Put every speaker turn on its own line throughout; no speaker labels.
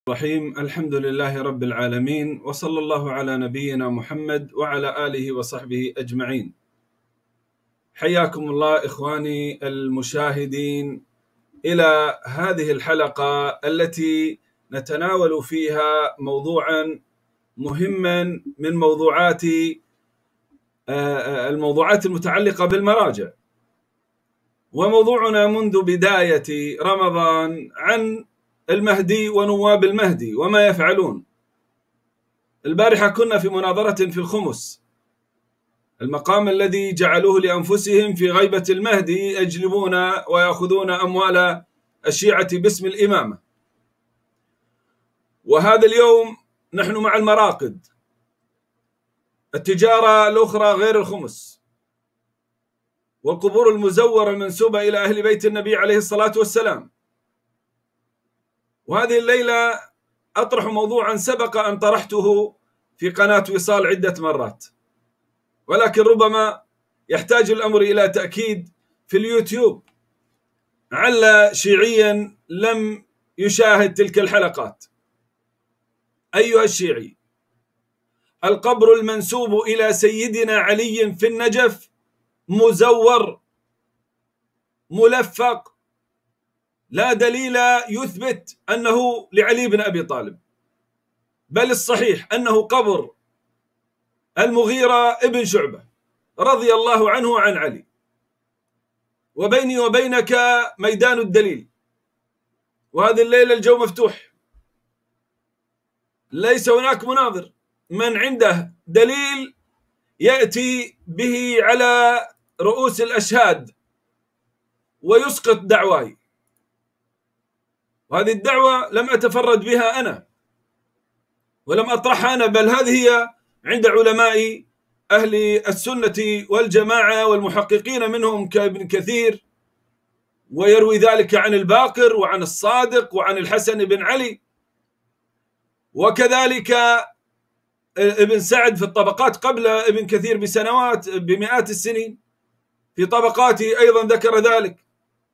الرحيم. الحمد لله رب العالمين، وصلى الله على نبينا محمد وعلى آله وصحبه أجمعين. حياكم الله إخواني المشاهدين إلى هذه الحلقة التي نتناول فيها موضوعا مهما من الموضوعات المتعلقة بالمراجع. وموضوعنا منذ بداية رمضان عن المهدي ونواب المهدي وما يفعلون. البارحة كنا في مناظرة في الخمس، المقام الذي جعلوه لأنفسهم في غيبة المهدي، يجلبون ويأخذون أموال الشيعة باسم الإمامة. وهذا اليوم نحن مع المراقد، التجارة الأخرى غير الخمس، والقبور المزورة المنسوبة إلى أهل بيت النبي عليه الصلاة والسلام. وهذه الليلة أطرح موضوعا سبق أن طرحته في قناة وصال عدة مرات، ولكن ربما يحتاج الأمر إلى تأكيد في اليوتيوب، لعل شيعيا لم يشاهد تلك الحلقات. أيها الشيعي، القبر المنسوب إلى سيدنا علي في النجف مزور ملفق، لا دليل يثبت أنه لعلي بن أبي طالب، بل الصحيح أنه قبر المغيرة ابن شعبة رضي الله عنه وعن علي. وبيني وبينك ميدان الدليل، وهذه الليلة الجو مفتوح، ليس هناك مناظر. من عنده دليل يأتي به على رؤوس الأشهاد ويسقط دعواي. وهذه الدعوة لم أتفرد بها أنا ولم أطرحها أنا، بل هذه هي عند علماء أهل السنة والجماعة والمحققين منهم كابن كثير، ويروي ذلك عن الباقر وعن الصادق وعن الحسن بن علي، وكذلك ابن سعد في الطبقات قبل ابن كثير بسنوات، بمئات السنين في طبقاته أيضا ذكر ذلك.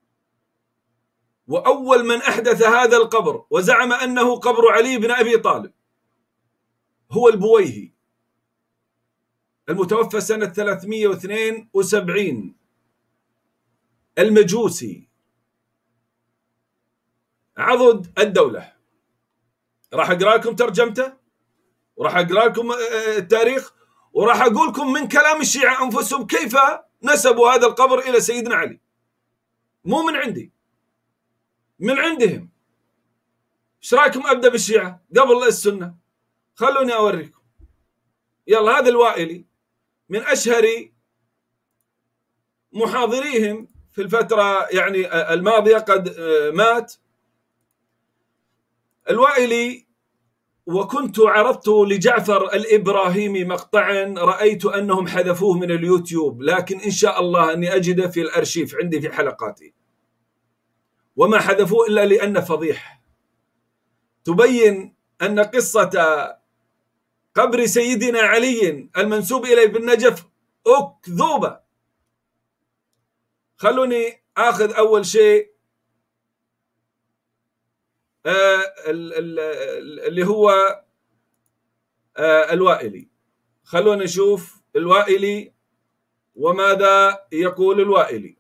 وأول من أحدث هذا القبر وزعم أنه قبر علي بن أبي طالب هو البويهي، المتوفى سنة 372، المجوسي عضد الدولة. راح أقرأ لكم ترجمته، وراح أقرأ لكم التاريخ، وراح أقول لكم من كلام الشيعة أنفسهم كيف نسبوا هذا القبر إلى سيدنا علي. مو من عندي، من عندهم. ايش رايكم ابدا بالشيعة قبل السنة؟ خلوني اوريكم. يلا، هذا الوائلي من اشهر محاضريهم في الفترة يعني الماضية، قد مات الوائلي. وكنت عرضت لجعفر الإبراهيمي مقطعا رأيت أنهم حذفوه من اليوتيوب، لكن إن شاء الله أني أجده في الأرشيف عندي في حلقاتي، وما حذفوه إلا لأن فضيح تبين أن قصة قبر سيدنا علي المنسوب إليه بالنجف أكذوبة. خلوني آخذ أول شيء اللي هو الوائلي. خلونا نشوف الوائلي وماذا يقول الوائلي.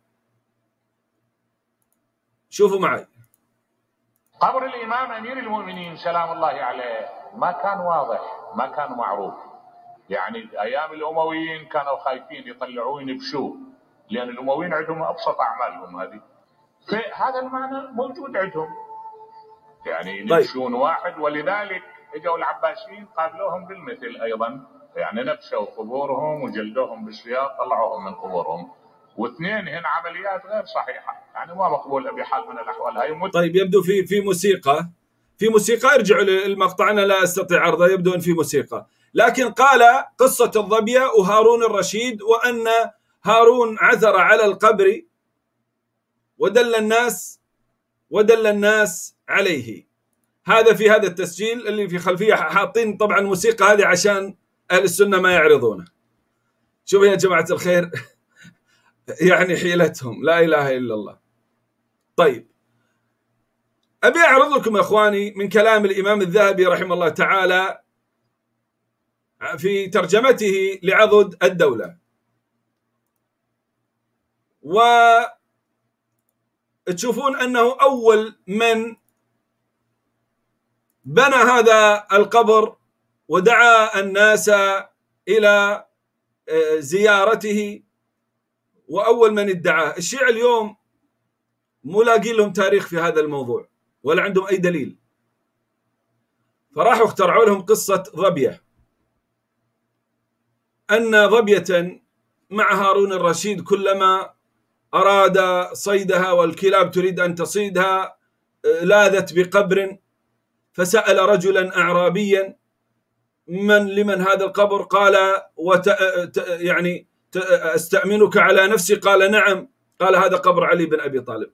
شوفوا معي.
قبر الإمام أمير المؤمنين سلام الله عليه ما كان واضح، ما كان معروف. يعني أيام الأمويين كانوا خايفين يطلعون يبشوه، لأن الأمويين عندهم أبسط أعمالهم هذه، فهذا المعنى موجود عندهم، يعني يبشون واحد. ولذلك اجوا العباسيين قابلوهم بالمثل أيضا، يعني نبشوا قبورهم وجلدوهم بالسياط، طلعوهم من قبورهم. واثنين هنا عمليات غير صحيحة، يعني ما مقبولة بحال من الأحوال هاي.
طيب، يبدو في موسيقى ارجعوا للمقطع، أنا لا أستطيع عرضه، يبدو أن في موسيقى. لكن قال قصة الظبية وهارون الرشيد، وأن هارون عثر على القبر ودل الناس عليه. هذا في هذا التسجيل اللي في خلفية حاطين طبعا الموسيقى هذه عشان أهل السنة ما يعرضونه. شوفوا يا جماعة الخير يعني حيلتهم لا إله إلا الله. طيب، أبي أعرض لكم يا إخواني من كلام الإمام الذهبي رحمه الله تعالى في ترجمته لعضد الدولة. وتشوفون أنه أول من بنى هذا القبر ودعا الناس إلى زيارته، وأول من ادعاه. الشيعة اليوم مو لاقي لهم تاريخ في هذا الموضوع ولا عندهم أي دليل، فراحوا اخترعوا لهم قصة ظبية، أن ظبية مع هارون الرشيد كلما أراد صيدها والكلاب تريد أن تصيدها لاذت بقبر، فسأل رجلا أعرابيا لمن هذا القبر؟ قال يعني أستأمنك على نفسي؟ قال نعم. قال هذا قبر علي بن أبي طالب.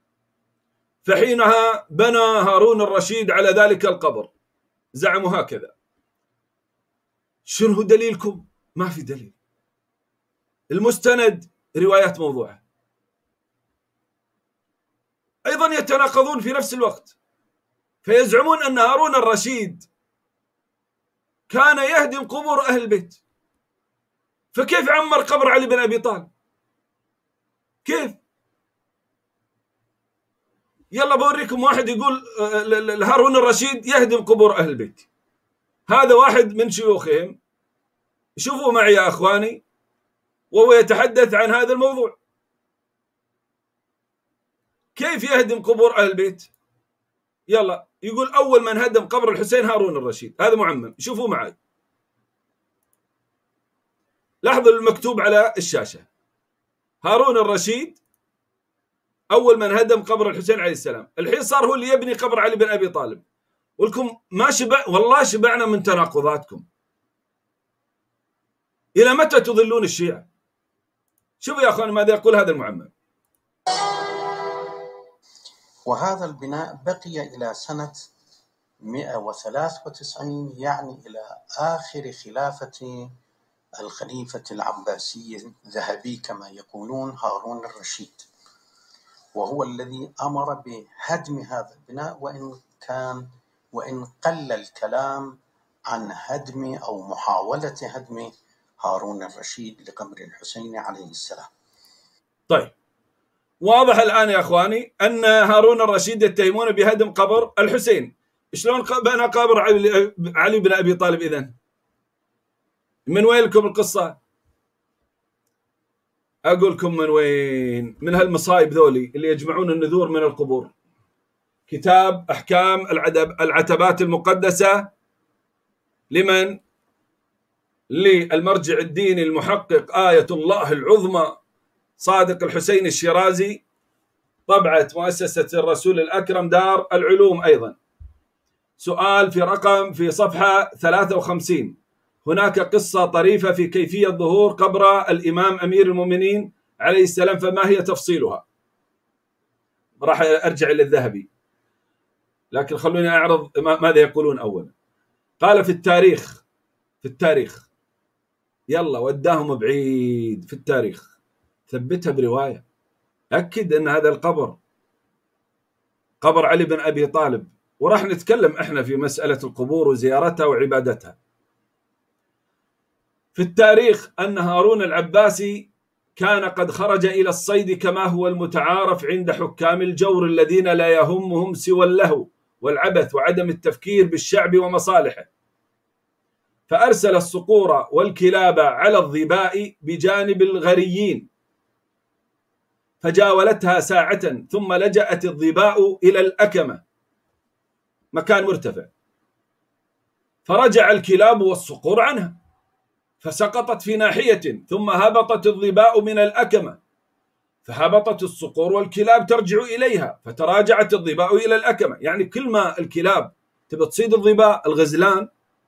فحينها بنى هارون الرشيد على ذلك القبر، زعموا هكذا. شنو دليلكم؟ ما في دليل. المستند روايات موضوعة. أيضا يتناقضون في نفس الوقت، فيزعمون أن هارون الرشيد كان يهدم قبور أهل البيت، فكيف عمر قبر علي بن أبي طالب؟ كيف؟ يلا بوريكم واحد يقول هارون الرشيد يهدم قبور أهل البيت، هذا واحد من شيوخهم، شوفوا معي يا أخواني، وهو يتحدث عن هذا الموضوع. كيف يهدم قبور أهل البيت؟ يلا يقول أول من هدم قبر الحسين هارون الرشيد، هذا معمم. شوفوا معي، لاحظوا المكتوب على الشاشة، هارون الرشيد أول من هدم قبر الحسين عليه السلام. الحين صار هو اللي يبني قبر علي بن أبي طالب. ولكم ما والله شبعنا من تناقضاتكم. إلى متى تضلون الشيعة؟ شوفوا يا أخوان ماذا يقول هذا المعمم.
وهذا البناء بقي إلى سنة 193، يعني إلى آخر خلافة الخليفة العباسي الذهبي كما يقولون هارون الرشيد، وهو الذي أمر بهدم هذا البناء، وإن قل الكلام عن هدم أو محاولة هدم هارون الرشيد لقبر الحسين عليه السلام.
طيب واضح الآن يا أخواني أن هارون الرشيد يتهمون بهدم قبر الحسين. شلون بنى قبر علي بن أبي طالب إذن؟ من وين لكم القصة؟ أقول لكم من وين، من هالمصايب ذولي اللي يجمعون النذور من القبور. كتاب أحكام العتبات المقدسة لمن؟ للمرجع الديني المحقق آية الله العظمى صادق الحسين الشيرازي، طبعة مؤسسة الرسول الأكرم دار العلوم. أيضا سؤال في صفحة 53، هناك قصة طريفة في كيفية ظهور قبر الإمام أمير المؤمنين عليه السلام، فما هي تفصيلها؟ راح أرجع إلى الذهبي، لكن خلوني أعرض ماذا يقولون. أولا قال في التاريخ يلا وداهم بعيد في التاريخ، ثبتها برواية، أكد أن هذا القبر قبر علي بن أبي طالب، وراح نتكلم إحنا في مسألة القبور وزيارتها وعبادتها. في التاريخ أن هارون العباسي كان قد خرج إلى الصيد كما هو المتعارف عند حكام الجور الذين لا يهمهم سوى اللهو والعبث وعدم التفكير بالشعب ومصالحه، فأرسل الصقور والكلاب على الظباء بجانب الغريين، فجاولتها ساعة ثم لجأت الظباء إلى الأكمة مكان مرتفع، فرجع الكلاب والصقور عنها، فسقطت في ناحية، ثم هبطت الظباء من الأكمة، فهبطت الصقور والكلاب ترجع إليها، فتراجعت الظباء إلى الأكمة. يعني كل ما الكلاب تبى تصيد الظباء الغزلان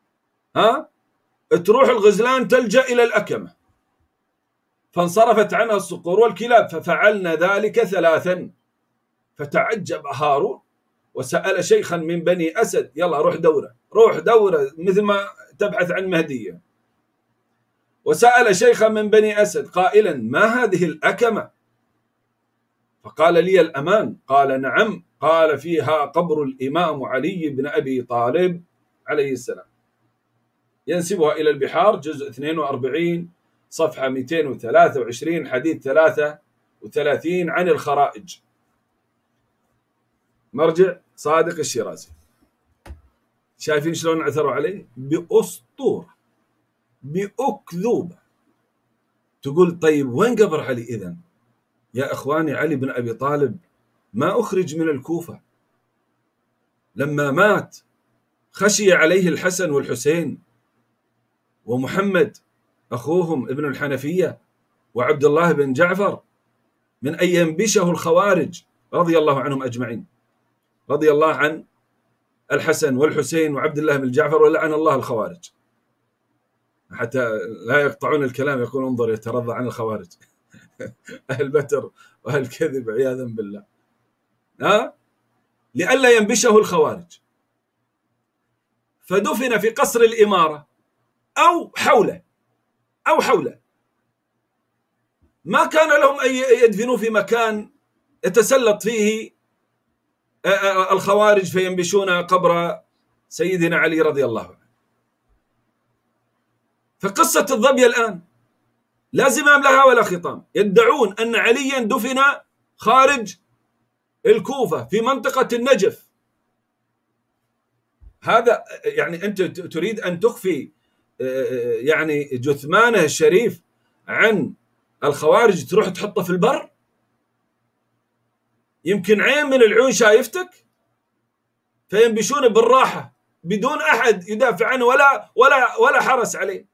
تروح الغزلان تلجأ إلى الأكمة، فانصرفت عنها الصقور والكلاب، ففعلنا ذلك 3. فتعجب هارون وسأل شيخا من بني أسد، يلا روح دورة مثل ما تبحث عن مهدية، وسأل شيخا من بني أسد قائلا ما هذه الأكمة؟ فقال لي الأمان. قال نعم. قال فيها قبر الإمام علي بن أبي طالب عليه السلام، ينسبها إلى البحار جزء 42 صفحة 223 حديث 33 عن الخرائج، مرجع صادق الشيرازي. شايفين شلون عثروا عليه؟ بأسطورة، بأكذوبة. تقول طيب وين قبر علي إذن؟ يا إخواني، علي بن أبي طالب ما أخرج من الكوفة. لما مات خشي عليه الحسن والحسين ومحمد أخوهم ابن الحنفية وعبد الله بن جعفر من أن ينبشه الخوارج رضي الله عنهم أجمعين. رضي الله عن الحسن والحسين وعبد الله بن جعفر، ولعن الله الخوارج، حتى لا يقطعون الكلام يقول انظر يترضى عن الخوارج أهل بتر وأهل كذب عياذا بالله، لئلا ينبشه الخوارج. فدفن في قصر الإمارة أو حوله، ما كان لهم أن يدفنوا في مكان يتسلط فيه الخوارج فينبشون قبر سيدنا علي رضي الله عنه. فقصة الظبي الآن لا زمام لها ولا خطام. يدعون أن عليا دفن خارج الكوفة في منطقة النجف. هذا يعني أنت تريد أن تخفي يعني جثمانه الشريف عن الخوارج، تروح تحطه في البر؟ يمكن عين من العيون شايفتك، فينبشون بالراحة بدون أحد يدافع عنه ولا حرس عليه.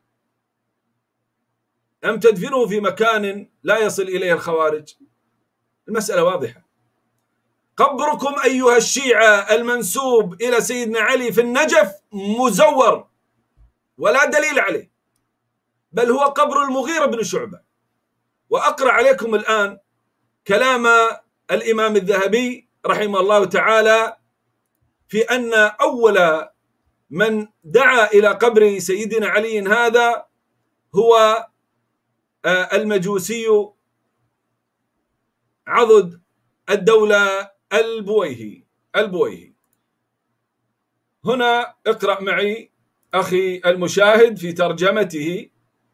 أم تدفنه في مكان لا يصل إليه الخوارج؟ المسألة واضحة. قبركم أيها الشيعة المنسوب إلى سيدنا علي في النجف مزور ولا دليل عليه، بل هو قبر المغيرة بن شعبة. وأقرأ عليكم الآن كلام الإمام الذهبي رحمه الله تعالى في أن أول من دعا إلى قبر سيدنا علي هذا هو المجوسي عضد الدولة البويهي. هنا اقرأ معي أخي المشاهد في ترجمته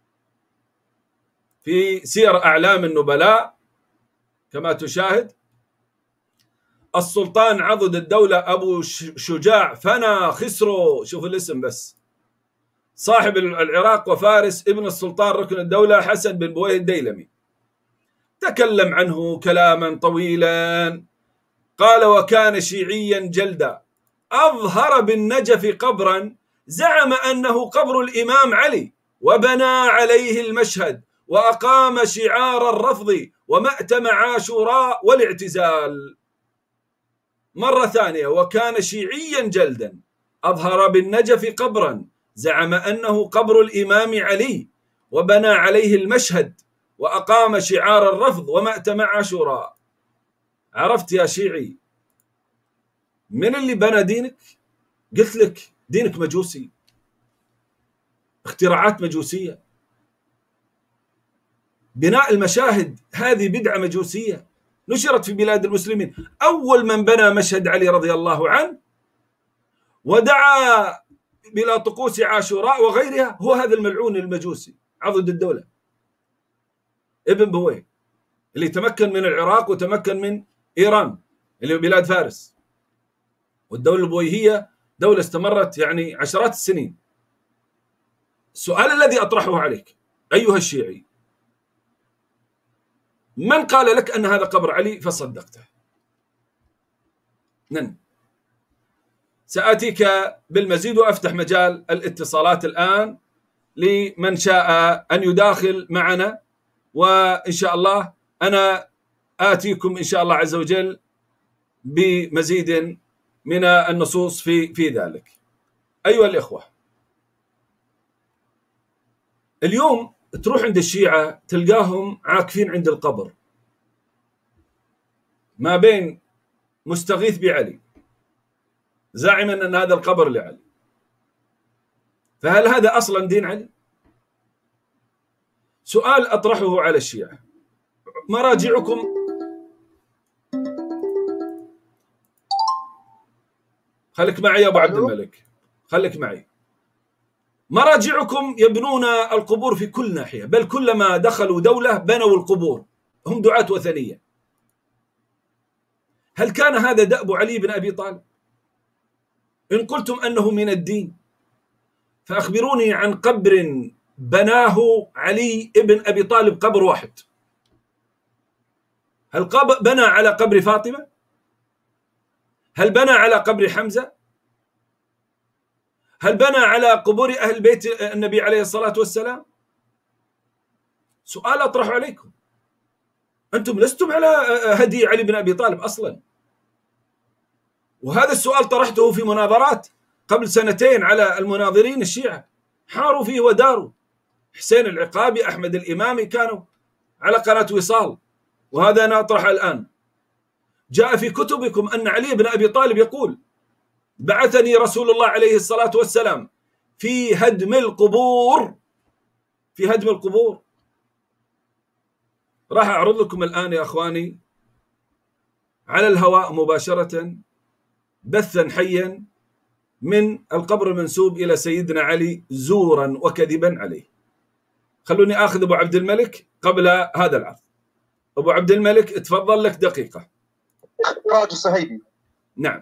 في سير أعلام النبلاء كما تشاهد: السلطان عضد الدولة أبو شجاع فنا خسرو، شوف الاسم بس، صاحب العراق وفارس، ابن السلطان ركن الدولة حسن بن بويه الديلمي. تكلم عنه كلاما طويلا. قال: وكان شيعيا جلدا، أظهر بالنجف قبرا زعم أنه قبر الإمام علي، وبنى عليه المشهد، وأقام شعار الرفض ومأتم عاشوراء والاعتزال. مرة ثانية: وكان شيعيا جلدا، أظهر بالنجف قبرا زعم أنه قبر الإمام علي، وبنى عليه المشهد، وأقام شعار الرفض ومأتم عاشوراء. عرفت يا شيعي من اللي بنى دينك؟ قلت لك دينك مجوسي، اختراعات مجوسية. بناء المشاهد هذه بدعة مجوسية نشرت في بلاد المسلمين. أول من بنى مشهد علي رضي الله عنه ودعا بلا طقوس عاشوراء وغيرها هو هذا الملعون المجوسي عضد الدولة ابن بويه، اللي تمكن من العراق وتمكن من إيران اللي بلاد فارس. والدولة البويهية دولة استمرت يعني عشرات السنين. السؤال الذي أطرحه عليك أيها الشيعي: من قال لك أن هذا قبر علي فصدقته؟ سآتيك بالمزيد وأفتح مجال الاتصالات الآن لمن شاء أن يداخل معنا، وإن شاء الله أنا آتيكم إن شاء الله عز وجل بمزيد من النصوص في ذلك. أيها الإخوة، اليوم تروح عند الشيعة تلقاهم عاكفين عند القبر، ما بين مستغيث بعلي زاعما أن هذا القبر لعلي. فهل هذا أصلا دين علي؟ سؤال أطرحه على الشيعة: مراجعكم خليك معي يا أبو عبد الملك، خليك معي. مراجعكم يبنون القبور في كل ناحية، بل كلما دخلوا دولة بنوا القبور، هم دعاة وثنية. هل كان هذا دأب علي بن أبي طالب؟ إن قلتم أنه من الدين فأخبروني عن قبر بناه علي بن أبي طالب، قبر واحد. هل بنى على قبر فاطمة؟ هل بنى على قبر حمزة؟ هل بنى على قبور أهل بيت النبي عليه الصلاة والسلام؟ سؤال أطرح عليكم، أنتم لستم على هدي علي بن أبي طالب أصلا. وهذا السؤال طرحته في مناظرات قبل سنتين على المناظرين الشيعة، حاروا فيه وداروا. حسين العقابي، أحمد الإمامي كانوا على قناة وصال، وهذا أنا أطرح الآن. جاء في كتبكم أن علي بن أبي طالب يقول: بعثني رسول الله عليه الصلاة والسلام في هدم القبور، في هدم القبور. راح أعرض لكم الآن يا أخواني على الهواء مباشرة بثا حيا من القبر المنسوب إلى سيدنا علي زورا وكذبا عليه. خلوني آخذ أبو عبد الملك قبل هذا العرض. أبو عبد الملك اتفضل، لك دقيقة.
فراج الصهيبي.
نعم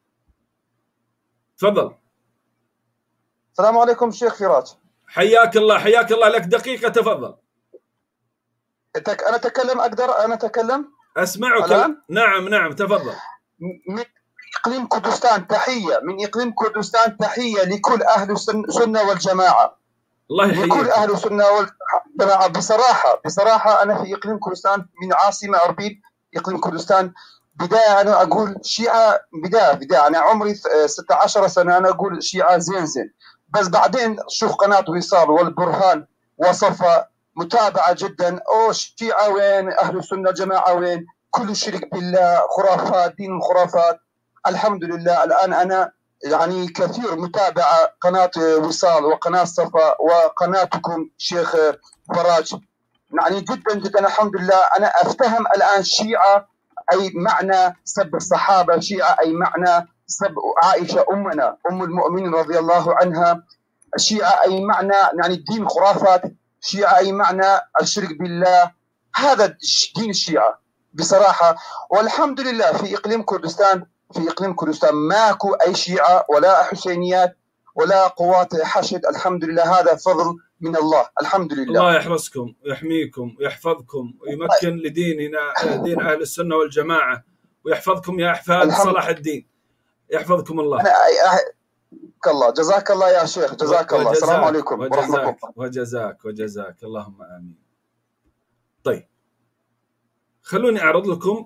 تفضل.
السلام عليكم شيخ فراج.
حياك الله، حياك الله، لك دقيقة تفضل.
أنا أتكلم؟ أقدر أنا أتكلم؟
أسمعك
الآن؟
نعم تفضل.
من إقليم كردستان تحية، من إقليم كردستان تحية لكل أهل السنة والجماعة.
الله يحييك.
لكل أهل السنة والجماعة. بصراحة أنا في إقليم كردستان من عاصمة أربيل، إقليم كردستان. بداية أنا أقول شيعة، بداية أنا عمري 16 سنة، أنا أقول شيعة زين. بس بعدين شوف قناة وصال والبرهان وصفة متابعة جدا. الشيعة وين؟ أهل السنة الجماعة وين؟ كل الشرك بالله، خرافات، دين الخرافات. الحمد لله الآن أنا يعني كثير متابعة قناة وصال وقناة صفا وقناتكم شيخ فراج، يعني جدا الحمد لله. أنا أفتهم الآن شيعة أي معنى سب الصحابة، شيعة أي معنى سب عائشة أمنا أم المؤمنين رضي الله عنها، شيعة أي معنى يعني الدين خرافات، شيعة أي معنى الشرك بالله. هذا دين الشيعة بصراحة. والحمد لله في إقليم كردستان ماكو أي شيعة ولا حسينيات ولا قوات حشد. الحمد لله، هذا فضل من الله. الحمد لله.
الله يحرسكم ويحميكم ويحفظكم ويمكن لديننا دين أهل السنة والجماعة، ويحفظكم يا أحفاد صلاح الدين. يحفظكم الله.
الله جزاك الله يا شيخ، جزاك الله. السلام عليكم ورحمة الله.
وجزاك اللهم آمين. طيب خلوني أعرض لكم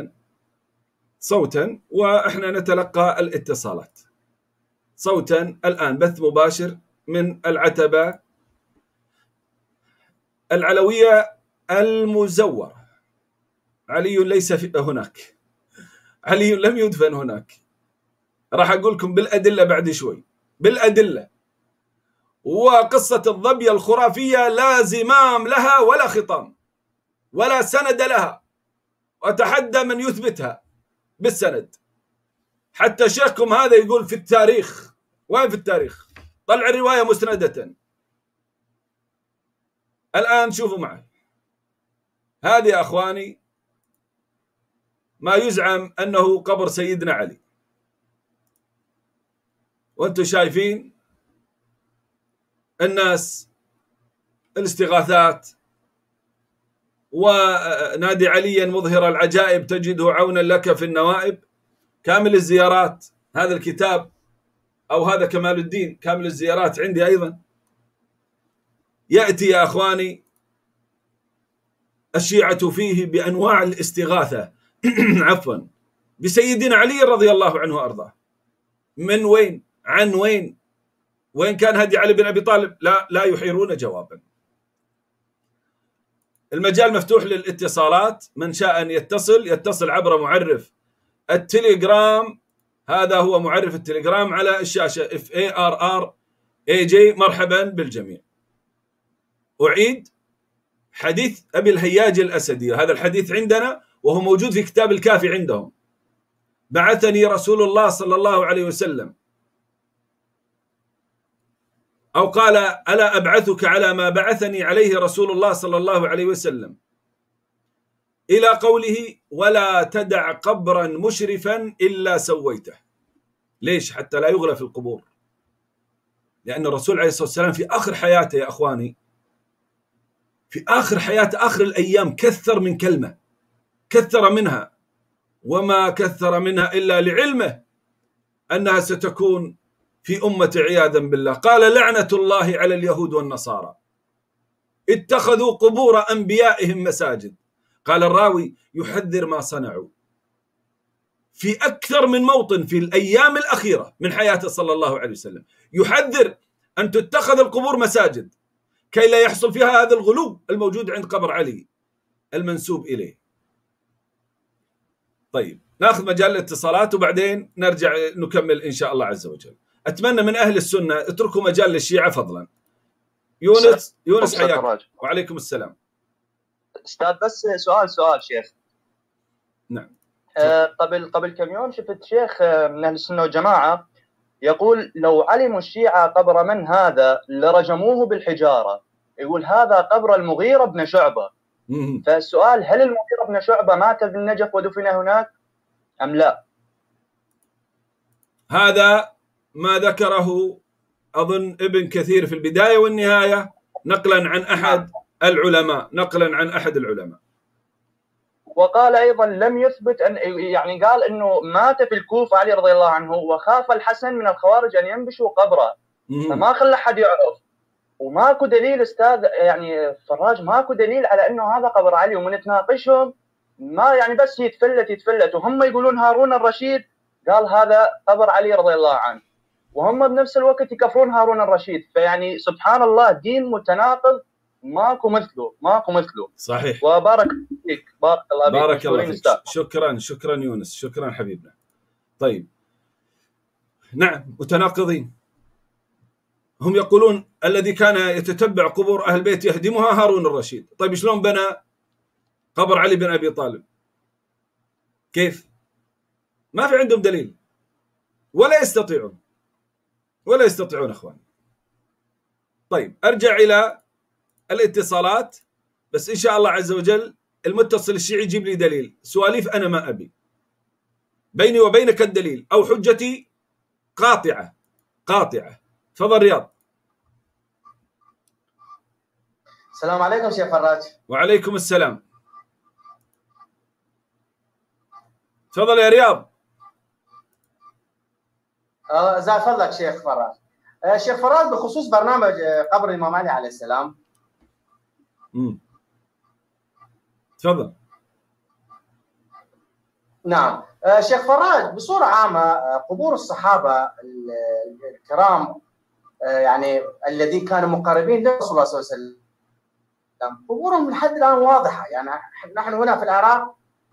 صوتا وإحنا نتلقى الاتصالات صوتا الآن، بث مباشر من العتبة العلوية المزورة. علي ليس هناك، علي لم يدفن هناك. راح أقول لكم بالأدلة بعد شوي، بالأدلة. وقصة الظبية الخرافية لا زمام لها ولا خطام ولا سند لها، وأتحدى من يثبتها بالسند. حتى شيخكم هذا يقول في التاريخ. وين في التاريخ؟ طلع الرواية مسندة. الآن شوفوا معي، هذه يا أخواني ما يزعم أنه قبر سيدنا علي، وأنتم شايفين الناس الاستغاثات، ونادي عليا مظهر العجائب تجده عونا لك في النوائب، كامل الزيارات. هذا الكتاب أو هذا كمال الدين كامل الزيارات عندي أيضا. يأتي يا أخواني الشيعة فيه بأنواع الاستغاثة عفوا بسيدنا علي رضي الله عنه وأرضاه. من وين؟ عن وين؟ وين كان هدي علي بن أبي طالب؟ لا يحيرون جوابا. المجال مفتوح للاتصالات، من شاء أن يتصل عبر معرف التليجرام. هذا هو معرف التليجرام على الشاشة FARRAJ. مرحبا بالجميع. أعيد حديث أبي الهياج الأسدي، هذا الحديث عندنا وهو موجود في كتاب الكافي عندهم. بعثني رسول الله صلى الله عليه وسلم، أو قال ألا أبعثك على ما بعثني عليه رسول الله صلى الله عليه وسلم، إلى قوله ولا تدع قبرا مشرفا إلا سويته. ليش؟ حتى لا يغلى في القبور. لأن الرسول عليه الصلاة والسلام في آخر حياته يا أخواني، في آخر حياته، آخر الأيام، كثر من كلمة، كثر منها، وما كثر منها إلا لعلمه أنها ستكون في أمة عياذا بالله. قال لعنة الله على اليهود والنصارى اتخذوا قبور أنبيائهم مساجد. قال الراوي يحذر ما صنعوا في أكثر من موطن في الأيام الأخيرة من حياته صلى الله عليه وسلم، يحذر أن تتخذ القبور مساجد كي لا يحصل فيها هذا الغلو الموجود عند قبر علي المنسوب إليه. طيب ناخذ مجال الاتصالات وبعدين نرجع نكمل إن شاء الله عز وجل. أتمنى من أهل السنة اتركوا مجال للشيعة فضلا. يونس حياك. وعليكم السلام.
أستاذ بس سؤال شيخ.
نعم.
قبل كم يوم شفت شيخ من أهل السنة والجماعة يقول لو علموا الشيعة قبر من هذا لرجموه بالحجارة. يقول هذا قبر المغيرة بن شعبة. فالسؤال هل المغيرة بن شعبة مات بالنجف ودفن هناك أم لا؟
هذا ما ذكره أظن ابن كثير في البداية والنهاية نقلا عن أحد العلماء.
وقال أيضا لم يثبت أن، يعني قال أنه مات في الكوفة علي رضي الله عنه وخاف الحسن من الخوارج أن ينبشوا قبره فما خلى حد يعرف. وماكو دليل أستاذ يعني فراج، ماكو دليل على أنه هذا قبر علي، ومن تناقشهم ما يعني بس يتفلت وهم يقولون هارون الرشيد قال هذا قبر علي رضي الله عنه، وهم بنفس الوقت يكفرون هارون الرشيد. فيعني سبحان الله دين متناقض ماكو مثله.
صحيح.
وبارك فيك.
بارك الله فيك. شكرا يونس، شكرا حبيبنا. طيب نعم متناقضين. هم يقولون الذي كان يتتبع قبور أهل البيت يهدمها هارون الرشيد. طيب شلون بنى قبر علي بن أبي طالب؟ كيف؟ ما في عندهم دليل ولا يستطيعون أخوان. طيب أرجع إلى الاتصالات، بس إن شاء الله عز وجل المتصل الشيعي يجيب لي دليل. سواليف أنا ما أبي، بيني وبينك الدليل أو حجتي قاطعة. تفضل رياض.
السلام عليكم شيخ فراج.
وعليكم السلام. تفضل يا رياض.
زاد فضلك شيخ فراج. شيخ فراج بخصوص برنامج قبر الإمام علي عليه السلام.
تفضل.
نعم شيخ فراج، بصورة عامة قبور الصحابة الكرام يعني الذين كانوا مقربين لرسول الله صلى الله عليه وسلم قبورهم لحد الآن واضحة. يعني نحن هنا في العراق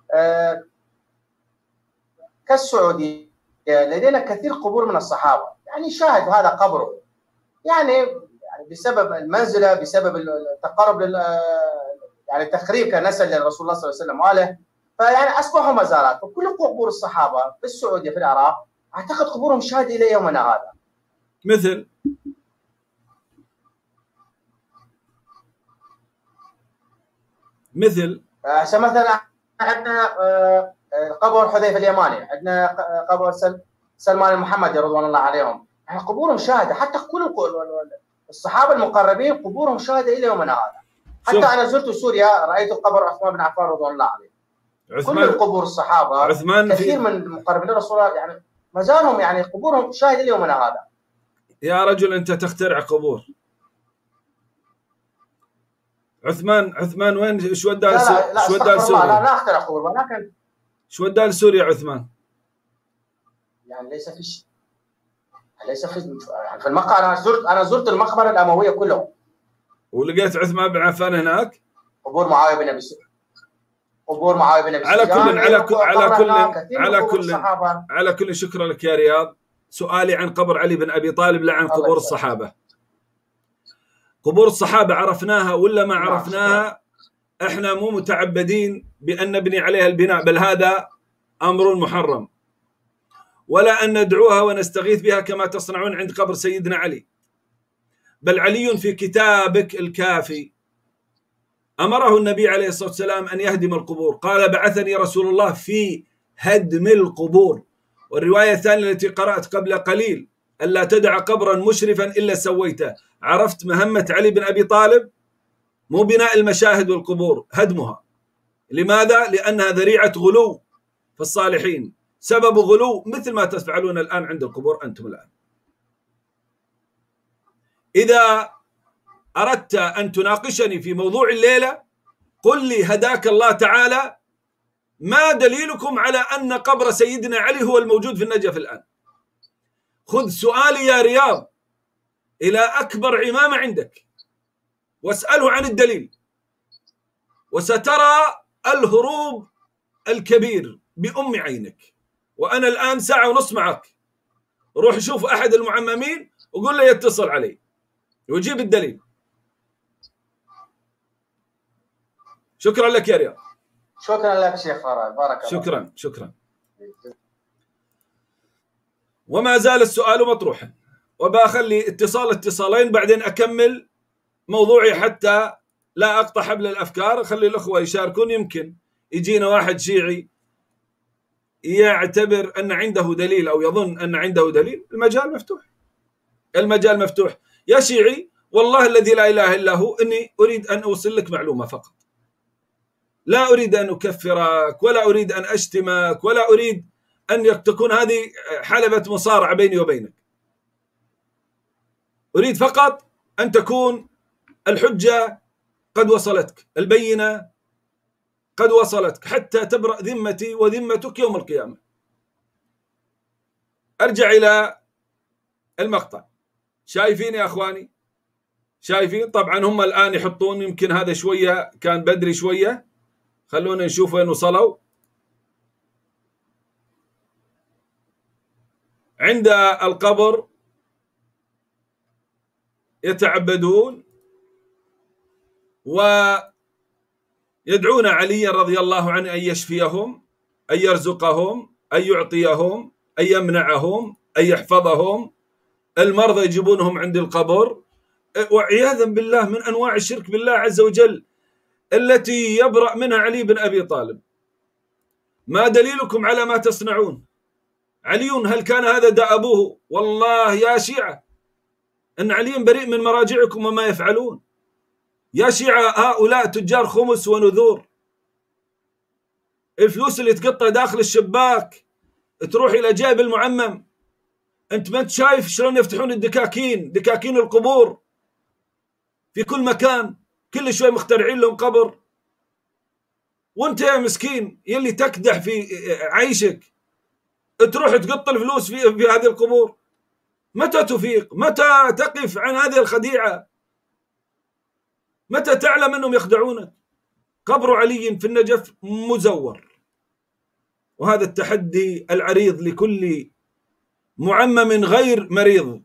كالسعودية لدينا كثير قبور من الصحابة، يعني شاهد هذا قبره، يعني بسبب المنزلة، بسبب التقرب يعني تخريب كنسل للرسول الله صلى الله عليه وسلم وآله، فيعني أصبحوا مزارات. وكل قبور الصحابة في السعودية في العراق أعتقد قبورهم شاهد إلى يومنا هذا.
مثل
مثلا عندنا قبر حذيفة اليماني، عندنا قبر سلمان المحمدي رضوان الله عليهم، يعني قبورهم شاهدة. حتى كل الصحابة المقربين قبورهم شاهدة إلى يومنا هذا. حتى أنا زرت سوريا رأيت قبر عثمان بن عفان رضوان الله عليه. كل القبور الصحابة كثير من المقربين للرسول يعني ما زالهم يعني قبورهم شاهدة إلى يومنا هذا.
يا رجل أنت تخترع قبور. عثمان وين؟ شو وداه لسوريا؟
لا اخترع قبور، ولكن
شو وداه لسوريا عثمان؟
يعني ليس في في المقبرة. أنا زرت المقبرة الأموية كلهم.
ولقيت عثمان بن عفان هناك؟
قبور معاوية بن أبي سفيان.
على كل شكرا لك يا رياض. سؤالي عن قبر علي بن أبي طالب لا عن قبور الصحابة. قبور الصحابة عرفناها ولا ما عرفناها؟ احنا مو متعبدين بأن نبني عليها البناء، بل هذا أمر محرم. ولا أن ندعوها ونستغيث بها كما تصنعون عند قبر سيدنا علي. بل علي في كتابك الكافي أمره النبي عليه الصلاة والسلام أن يهدم القبور، قال بعثني رسول الله في هدم القبور. والرواية الثانية التي قرأت قبل قليل ألا تدع قبرا مشرفا إلا سويته. عرفت مهمة علي بن أبي طالب؟ مو بناء المشاهد والقبور، هدمها. لماذا؟ لأنها ذريعة غلو في الصالحين، سبب غلو مثل ما تفعلون الآن عند القبور أنتم الآن. إذا أردت أن تناقشني في موضوع الليلة قل لي هداك الله تعالى ما دليلكم على أن قبر سيدنا علي هو الموجود في النجف الآن؟ خذ سؤالي يا رياض إلى أكبر إمام عندك واسأله عن الدليل، وسترى الهروب الكبير بأم عينك. وأنا الآن ساعة ونص معك، روح شوف أحد المعممين وقول له يتصل علي ويجيب الدليل. شكرا لك يا رياض.
شكرا لك شيخ فرج، بارك الله.
شكرا. وما زال السؤال مطروحا، وبخلي اتصالين بعدين أكمل موضوعي حتى لا أقطع حبل الأفكار. خلي الأخوة يشاركون، يمكن يجينا واحد شيعي يعتبر أن عنده دليل أو يظن أن عنده دليل. المجال مفتوح يا شيعي. والله الذي لا إله إلا هو إني أريد أن أوصل لك معلومة فقط، لا أريد أن أكفرك ولا أريد أن أشتمك ولا أريد أن تكون هذه حلبة مصارعة بيني وبينك. أريد فقط أن تكون الحجة قد وصلتك، البينة قد وصلتك، حتى تبرأ ذمتي وذمتك يوم القيامة. أرجع إلى المقطع. شايفين يا أخواني؟ شايفين؟ طبعا هم الآن يحطون، يمكن هذا شوية كان بدري شوية، خلونا نشوف وين وصلوا. عند القبر يتعبدون ويدعون عليا رضي الله عنه أن يشفيهم، أن يرزقهم، أن يعطيهم، أن يمنعهم، أن يحفظهم. المرضى يجيبونهم عند القبر، وعياذا بالله من أنواع الشرك بالله عز وجل التي يبرأ منها علي بن أبي طالب. ما دليلكم على ما تصنعون؟ علي هل كان هذا دأبوه؟ والله يا شيعة أن علي بريء من مراجعكم وما يفعلون. يا شيعة هؤلاء تجار خمس ونذور، الفلوس اللي تقطع داخل الشباك تروح إلى جيب المعمم. أنت ما أنت شايف شلون يفتحون الدكاكين، دكاكين القبور في كل مكان، كل شوي مخترعين لهم قبر. وانت يا مسكين يلي تكدح في عيشك تروح تقط الفلوس في هذه القبور. متى تفيق؟ متى تقف عن هذه الخديعة؟ متى تعلم أنهم يخدعونك؟ قبر علي في النجف مزور. وهذا التحدي العريض لكل معمم غير مريض.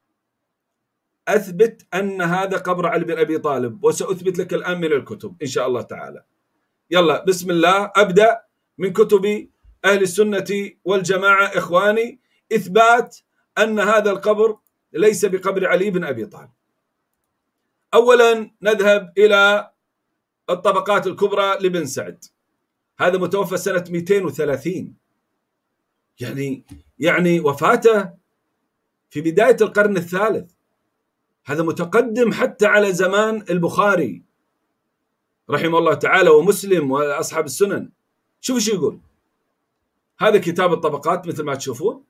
أثبت أن هذا قبر علي بن أبي طالب، وسأثبت لك الآن من الكتب إن شاء الله تعالى. يلا بسم الله، أبدأ من كتب أهل السنة والجماعة إخواني، إثبات أن هذا القبر ليس بقبر علي بن أبي طالب. أولا نذهب إلى الطبقات الكبرى لابن سعد. هذا متوفى سنة 230، يعني وفاته في بداية القرن الثالث. هذا متقدم حتى على زمان البخاري رحمه الله تعالى ومسلم وأصحاب السنن. شوفوا شو يقول. هذا كتاب الطبقات مثل ما تشوفون،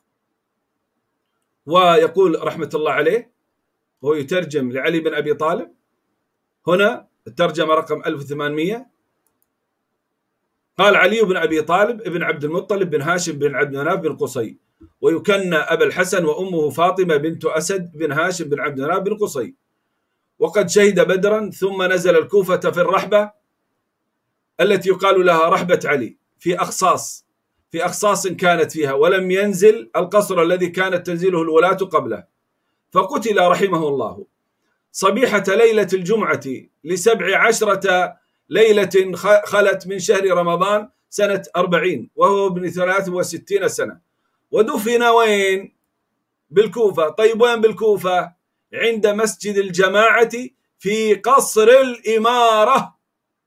ويقول رحمة الله عليه، وهو يترجم لعلي بن أبي طالب. هنا الترجمة رقم 1800. قال علي بن أبي طالب ابن عبد المطلب بن هاشم بن عبد مناف بن قصي، ويكنى أبا الحسن، وأمه فاطمة بنت أسد بن هاشم بن عبد مناف بن قصي. وقد شهد بدرا، ثم نزل الكوفة في الرحبة التي يقال لها رحبة علي، في أخصاص كانت فيها، ولم ينزل القصر الذي كانت تنزله الولاة قبله. فقتل رحمه الله صبيحة ليلة الجمعة ل17 ليلة خلت من شهر رمضان سنة 40، وهو ابن 63 سنة. ودفن وين؟ بالكوفة. طيب وين بالكوفة؟ عند مسجد الجماعة في قصر الإمارة.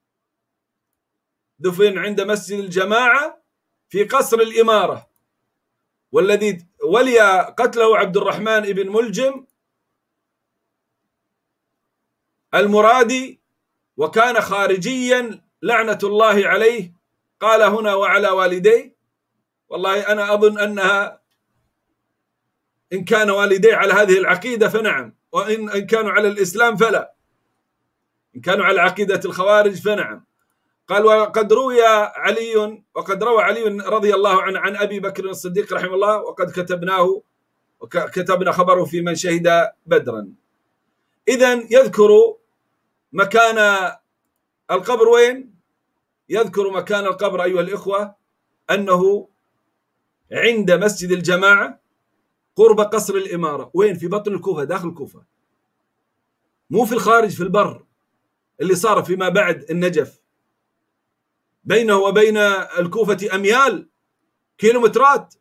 دفن عند مسجد الجماعة في قصر الإمارة، والذي ولي قتله عبد الرحمن بن ملجم المرادي، وكان خارجيا لعنة الله عليه. قال هنا وعلى والديه. والله أنا أظن أنها إن كان والديه على هذه العقيدة فنعم، وإن كانوا على الإسلام فلا. إن كانوا على عقيدة الخوارج فنعم. قال وقد روى علي رضي الله عنه عن أبي بكر الصديق رحمه الله، وقد كتبنا خبره في من شهد بدرا. إذن يذكر مكان القبر وين؟ يذكر مكان القبر أيها الإخوة أنه عند مسجد الجماعة قرب قصر الإمارة. وين؟ في بطن الكوفة، داخل الكوفة، مو في الخارج، في البر اللي صار فيما بعد النجف. بينه وبين الكوفة أميال، كيلومترات.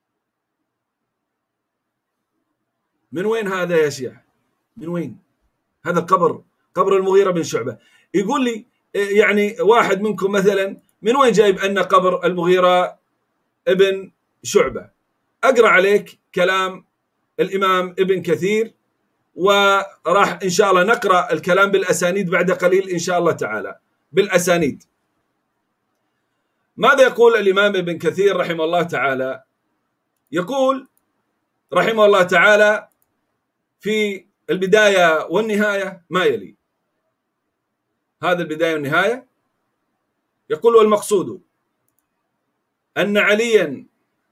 من وين هذا يا شيخ؟ من وين؟ هذا القبر قبر المغيرة بن شعبة. يقول لي يعني واحد منكم مثلا من وين جايب أن قبر المغيرة ابن شعبة؟ أقرأ عليك كلام الإمام ابن كثير، وراح إن شاء الله نقرأ الكلام بالأسانيد بعد قليل إن شاء الله تعالى، بالأسانيد. ماذا يقول الإمام ابن كثير رحمه الله تعالى؟ يقول رحمه الله تعالى في البداية والنهاية ما يلي. هذا البداية والنهاية. يقول والمقصود أن عليا.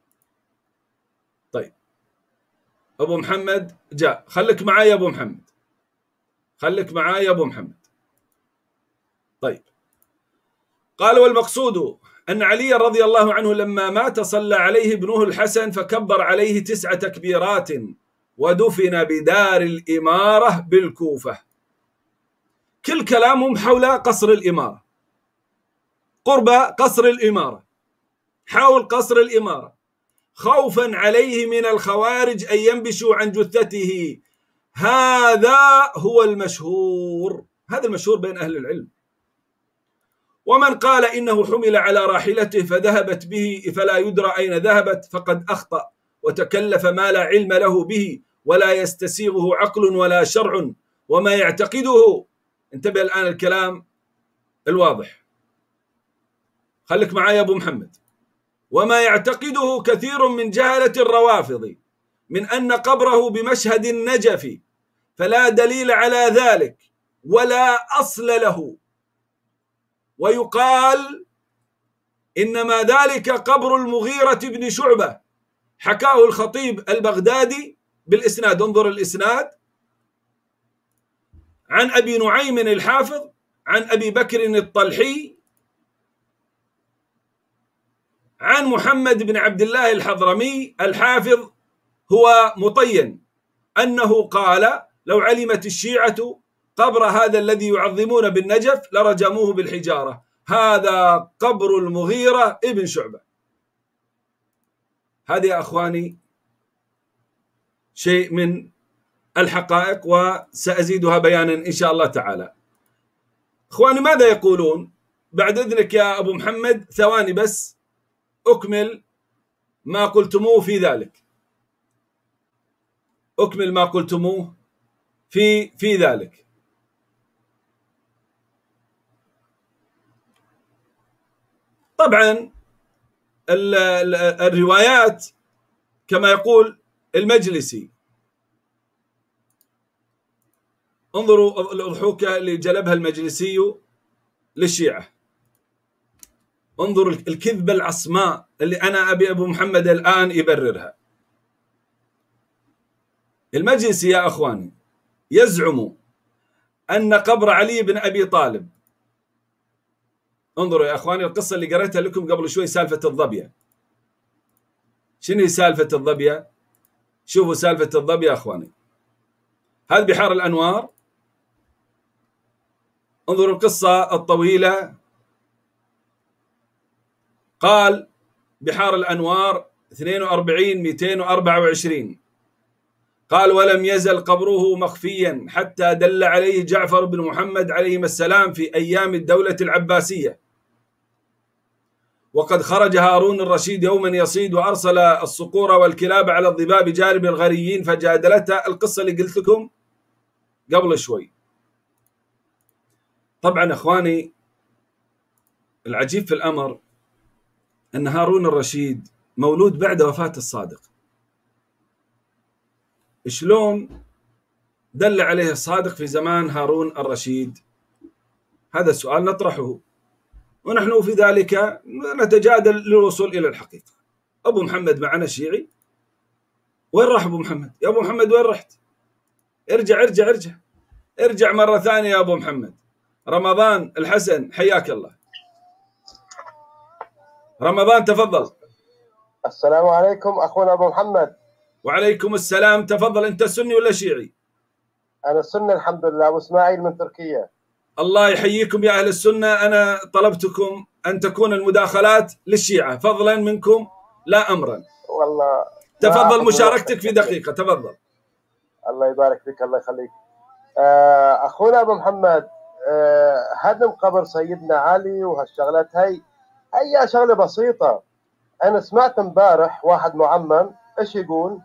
طيب أبو محمد جاء، خليك معاي يا أبو محمد، خليك معاي يا أبو محمد. طيب قال والمقصود أن علي رضي الله عنه لما مات صلى عليه ابنه الحسن فكبر عليه 9 تكبيرات ودفن بدار الإمارة بالكوفة. كل كلامهم حول قصر الإمارة، قرب قصر الإمارة، حول قصر الإمارة، خوفا عليه من الخوارج أن ينبشوا عن جثته. هذا هو المشهور، هذا المشهور بين أهل العلم. ومن قال إنه حمل على راحلته فذهبت به فلا يدرى أين ذهبت فقد أخطأ وتكلف ما لا علم له به ولا يستسيغه عقل ولا شرع وما يعتقده. انتبه الآن الكلام الواضح، خليك معي يا أبو محمد. وما يعتقده كثير من جهلة الروافض من أن قبره بمشهد النجف، فلا دليل على ذلك ولا أصل له، ويقال إنما ذلك قبر المغيرة بن شعبة، حكاه الخطيب البغدادي بالإسناد. انظر الإسناد: عن أبي نعيم الحافظ عن أبي بكر الطلحي عن محمد بن عبد الله الحضرمي الحافظ هو مطين أنه قال: لو علمت الشيعة قبر هذا الذي يعظمون بالنجف لرجموه بالحجارة. هذا قبر المغيرة ابن شعبة. هذه يا أخواني شيء من الحقائق وسأزيدها بيانا إن شاء الله تعالى. أخواني ماذا يقولون؟ بعد إذنك يا أبو محمد ثواني بس أكمل ما قلتموه في ذلك، أكمل ما قلتموه في ذلك. طبعا الروايات كما يقول المجلسي، انظروا الأضحوكة اللي جلبها المجلسي للشيعة، انظروا الكذبة العصماء اللي أنا أبي أبو محمد الآن يبررها. المجلسي يا أخواني يزعم أن قبر علي بن أبي طالب، انظروا يا أخواني القصة اللي قرأتها لكم قبل شوي، سالفة الظبية. شنو هي سالفة الظبية؟ شوفوا سالفة الظبية يا أخواني، هذا بحار الأنوار. انظروا القصة الطويلة. قال بحار الأنوار 42 224 قال: ولم يزل قبره مخفيا حتى دل عليه جعفر بن محمد عليهما السلام في أيام الدولة العباسية، وقد خرج هارون الرشيد يوما يصيد وأرسل الصقور والكلاب على الضباب بجانب الغريين فجادلتها، القصة اللي قلت لكم قبل شوي. طبعا أخواني العجيب في الأمر أن هارون الرشيد مولود بعد وفاة الصادق. شلون دل عليه الصادق في زمان هارون الرشيد؟ هذا السؤال نطرحه، ونحن في ذلك نتجادل للوصول إلى الحقيقة. أبو محمد معنا شيعي، وين راح أبو محمد؟ يا أبو محمد وين رحت؟ ارجع ارجع ارجع ارجع مرة ثانية يا أبو محمد. رمضان الحسن حياك الله. رمضان تفضل.
السلام عليكم أخونا أبو محمد.
وعليكم السلام، تفضل. أنت سني ولا شيعي؟
أنا سني الحمد لله، أبو إسماعيل من تركيا.
الله يحييكم يا أهل السنة. أنا طلبتكم أن تكون المداخلات للشيعة فضلا منكم لا أمرا.
والله
تفضل مشاركتك في دقيقة، تفضل.
الله يبارك فيك، الله يخليك. أخونا أبو محمد، هدم قبر سيدنا علي وهالشغلات هي شغلة بسيطة. أنا سمعت امبارح واحد معمم إيش يقول؟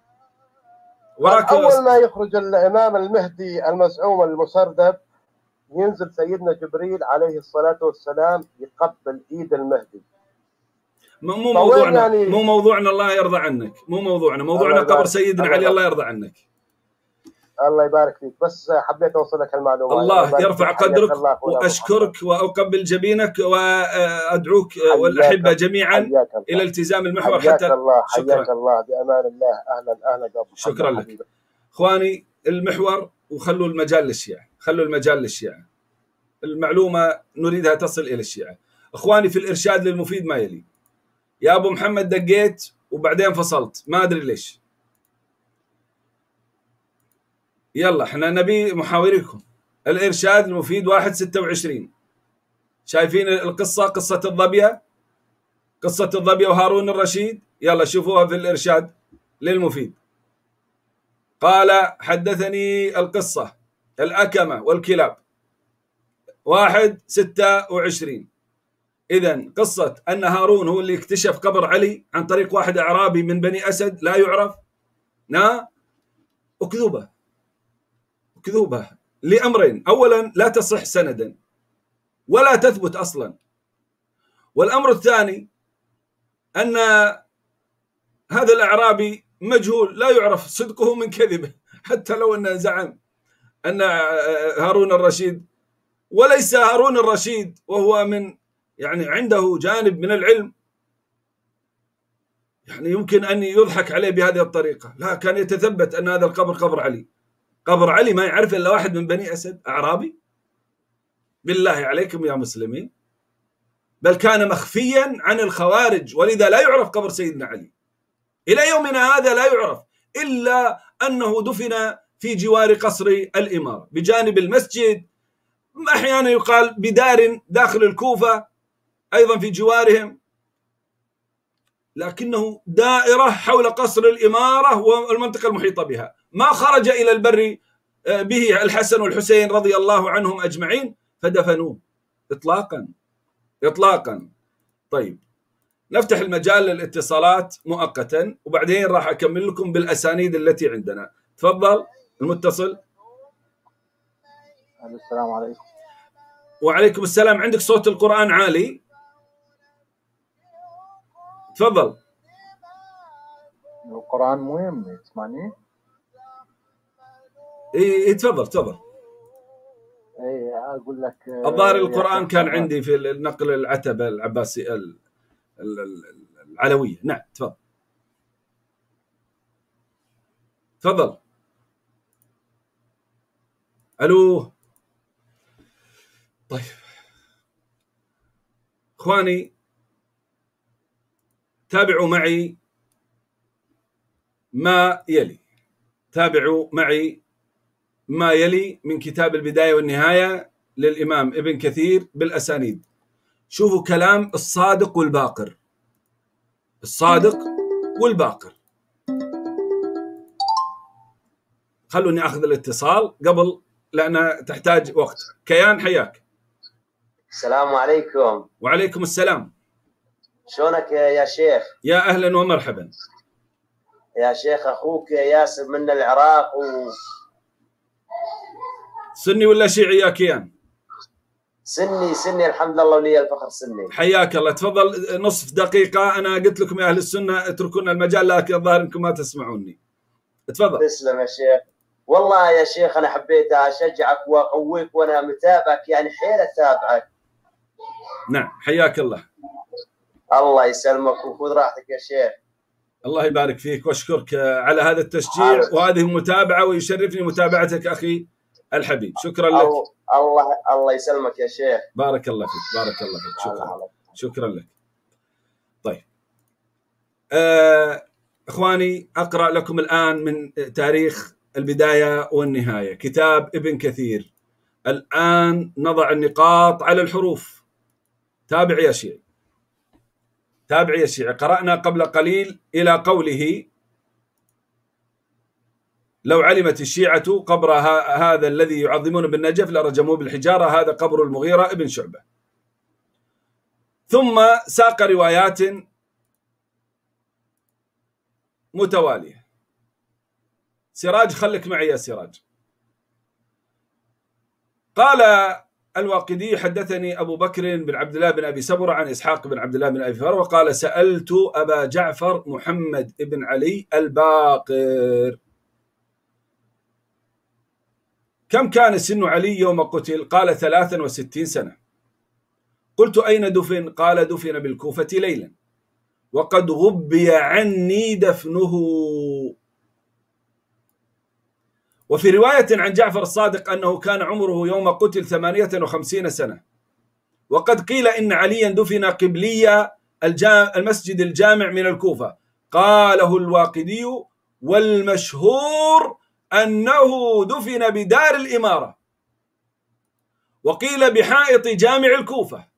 أول ما يخرج الإمام المهدي المزعوم المسردب ينزل سيدنا جبريل عليه الصلاة والسلام يقبل إيد المهدي.
مو موضوعنا يعني، مو موضوعنا، الله يرضى عنك، مو موضوعنا قبر سيدنا علي، الله يرضى عنك.
الله يبارك فيك، بس حبيت أوصل لك المعلومة.
الله يرفع قدرك وأشكرك وأقبل جبينك وأدعوك والأحبة جميعا إلى التزام المحور. حتى
الله حياك الله، بأمان الله. أهلا قبل.
شكرا لك إخواني. المحور وخلوا المجال للشيعة، خلوا المجال للشيعة. المعلومة نريدها تصل إلى الشيعة. إخواني في الإرشاد للمفيد ما يلي. يا أبو محمد دقيت وبعدين فصلت، ما أدري ليش. يلا احنا نبي محاوريكم. الإرشاد المفيد 1/26. شايفين القصة، قصة الظبية، قصة الظبية وهارون الرشيد؟ يلا شوفوها في الإرشاد للمفيد. قال: حدثني القصة الأكمة والكلاب 1/26. إذن قصة أن هارون هو اللي اكتشف قبر علي عن طريق واحد أعرابي من بني أسد لا يعرف، أكذوبة لأمرين: أولا لا تصح سندا ولا تثبت أصلا، والأمر الثاني أن هذا الأعرابي مجهول لا يعرف صدقه من كذبه، حتى لو أنه زعم أن هارون الرشيد، وليس هارون الرشيد وهو من يعني عنده جانب من العلم يعني يمكن أن يضحك عليه بهذه الطريقة. لا، كان يتثبت أن هذا القبر قبر علي. قبر علي ما يعرف إلا واحد من بني أسد أعرابي؟ بالله عليكم يا مسلمين. بل كان مخفيا عن الخوارج، ولذا لا يعرف قبر سيدنا علي إلى يومنا هذا، لا يعرف إلا أنه دفن في جوار قصر الإمارة بجانب المسجد، أحيانا يقال بدار داخل الكوفة أيضا في جوارهم، لكنه دائرة حول قصر الإمارة والمنطقة المحيطة بها. ما خرج إلى البر به الحسن والحسين رضي الله عنهم أجمعين فدفنوه إطلاقا. طيب نفتح المجال للاتصالات مؤقتا، وبعدين راح أكمل لكم بالأسانيد التي عندنا. تفضل المتصل.
السلام عليكم.
وعليكم السلام. عندك صوت القرآن عالي، تفضل.
القرآن مهم، تسمعني؟
ايه تفضل.
ايه اقول لك
الظاهر القرآن كان عندي في النقل العتبة العباسي العلوية. نعم تفضل. الو. طيب اخواني تابعوا معي ما يلي من كتاب البداية والنهاية للإمام ابن كثير بالأسانيد. شوفوا كلام الصادق والباقر. الصادق والباقر. خلوني أخذ الاتصال قبل لأنها تحتاج وقت. كيان حياك.
السلام عليكم.
وعليكم السلام.
شلونك يا شيخ؟
يا أهلا ومرحبا.
يا شيخ أخوك ياسر من العراق
سني ولا شيعي يا كيان؟
سني الحمد لله ولي الفخر سني.
حياك الله. تفضل نصف دقيقة. أنا قلت لكم يا أهل السنة اتركونا المجال لكن الظاهر أنكم ما تسمعوني. تفضل.
تسلم يا شيخ. والله يا شيخ أنا حبيت أشجعك وأقويك وأنا متابعك يعني حيل أتابعك.
نعم حياك الله.
الله يسلمك وخذ راحتك يا شيخ.
الله يبارك فيك واشكرك على هذا التشجيع وهذه المتابعة، ويشرفني متابعتك أخي الحبيب. شكرا لك.
الله يسلمك يا شيخ.
بارك الله فيك. بارك الله فيك. شكرا لك. طيب اخواني اقرأ لكم الآن من تاريخ البداية والنهاية كتاب ابن كثير. الآن نضع النقاط على الحروف. تابع يا شيعي. تابع يا شيعي. قرأنا قبل قليل إلى قوله: لو علمت الشيعة قبر هذا الذي يعظمون بالنجف لرجموه بالحجارة، هذا قبر المغيرة ابن شعبة. ثم ساق روايات متوالية. سراج خلك معي يا سراج. قال الواقدي: حدثني أبو بكر بن عبد الله بن أبي سبرة عن إسحاق بن عبد الله بن أبي فروة قال: سألت أبا جعفر محمد بن علي الباقر كم كان سن علي يوم قتل؟ قال: 63 سنة. قلت: أين دفن؟ قال: دفن بالكوفة ليلا وقد غبي عني دفنه. وفي رواية عن جعفر الصادق أنه كان عمره يوم قتل 58 سنة. وقد قيل إن عليا دفن قبلي المسجد الجامع من الكوفة. قاله الواقدي: والمشهور أنه دفن بدار الإمارة، وقيل بحائط جامع الكوفة.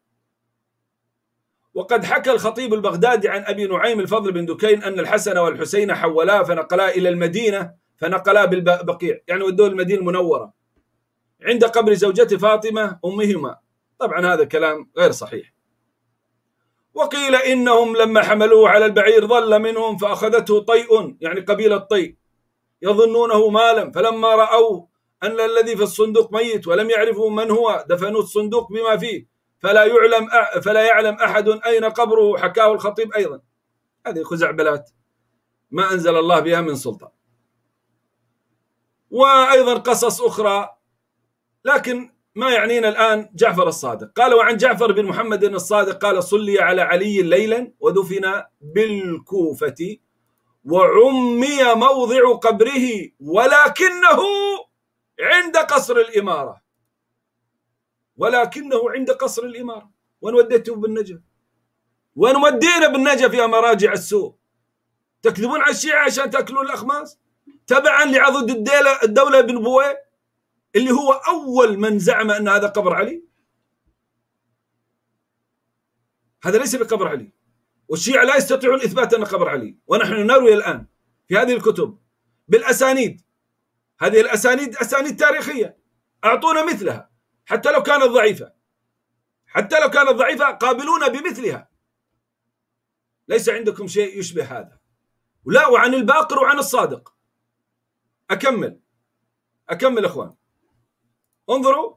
وقد حكى الخطيب البغدادي عن أبي نعيم الفضل بن دكين أن الحسن والحسين حولاه فنقلا إلى المدينة، فنقلا بالبقيع، يعني ودوه المدينة المنورة عند قبر زوجته فاطمة أمهما. طبعا هذا كلام غير صحيح. وقيل إنهم لما حملوه على البعير ظل منهم فأخذته طيء، يعني قبيلة طيء، يظنونه مالا، فلما رأوا أن الذي في الصندوق ميت ولم يعرفوا من هو دفنوا الصندوق بما فيه فلا يعلم أحد أين قبره. حكاه الخطيب أيضا. هذه خزعبلات ما أنزل الله بها من سلطان. وأيضا قصص أخرى، لكن ما يعنينا الآن جعفر الصادق. قال: وعن جعفر بن محمد الصادق قال: صلي على علي ليلا ودفن بالكوفة وعمي موضع قبره ولكنه عند قصر الإمارة. ولكنه عند قصر الإمارة. وين وديته بالنجف؟ وين ودينا بالنجف يا مراجع السوء؟ تكذبون على الشيعة عشان تأكلون الأخماس تبعا لعضد الدولة بن بويه اللي هو أول من زعم أن هذا قبر علي. هذا ليس بقبر علي، والشيعة لا يستطيعون إثبات أن قبر علي، ونحن نروي الآن في هذه الكتب بالأسانيد. هذه الأسانيد أسانيد تاريخية، أعطونا مثلها حتى لو كانت ضعيفة، حتى لو كانت ضعيفة قابلونا بمثلها. ليس عندكم شيء يشبه هذا. ولا وعن الباقر وعن الصادق. أكمل أخوان. انظروا.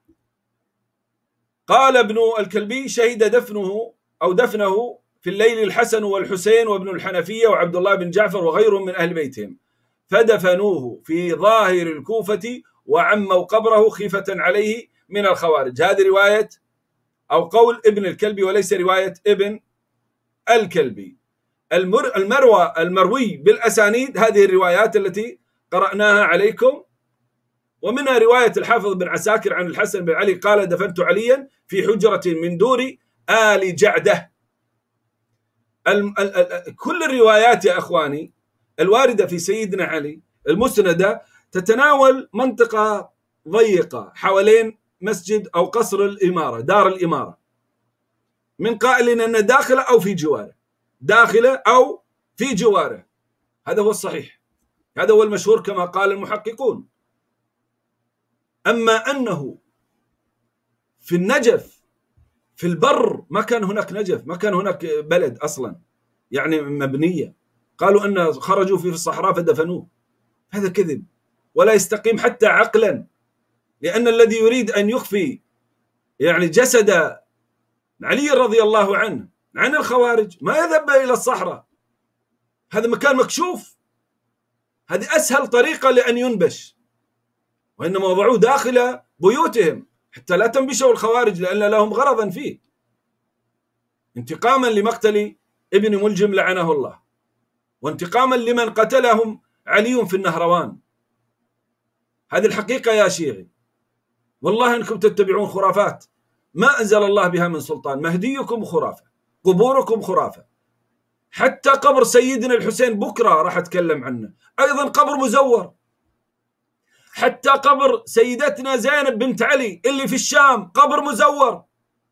قال ابن الكلبي: شهد دفنه في الليل الحسن والحسين وابن الحنفية وعبد الله بن جعفر وغيرهم من أهل بيتهم، فدفنوه في ظاهر الكوفة وعموا قبره خيفة عليه من الخوارج. هذه رواية أو قول ابن الكلبي وليس رواية ابن الكلبي. المروي بالأسانيد هذه الروايات التي قرأناها عليكم، ومنها رواية الحافظ بن عساكر عن الحسن بن علي قال: دفنت عليا في حجرة من دور آل جعدة. كل الروايات يا أخواني الواردة في سيدنا علي المسندة تتناول منطقة ضيقة حوالين مسجد أو قصر الإمارة، دار الإمارة، من قائل أن داخله أو في جواره، داخله أو في جواره. هذا هو الصحيح، هذا هو المشهور كما قال المحققون. أما أنه في النجف في البر ما كان هناك نجف، ما كان هناك بلد أصلا يعني مبنية، قالوا أن خرجوا في الصحراء فدفنوه. هذا كذب ولا يستقيم حتى عقلا، لأن الذي يريد أن يخفي يعني جسد علي رضي الله عنه عن الخوارج ما يذهب إلى الصحراء، هذا مكان مكشوف، هذه أسهل طريقة لأن ينبش، وإنما وضعوه داخل بيوتهم حتى لا تنبشوا الخوارج لأن لهم غرضا فيه، انتقاما لمقتل ابن ملجم لعنه الله، وانتقاما لمن قتلهم علي في النهروان. هذه الحقيقة يا شيعي، والله أنكم تتبعون خرافات ما أنزل الله بها من سلطان. مهديكم خرافة، قبوركم خرافة، حتى قبر سيدنا الحسين بكرة راح أتكلم عنه أيضا قبر مزور، حتى قبر سيدتنا زينب بنت علي اللي في الشام قبر مزور،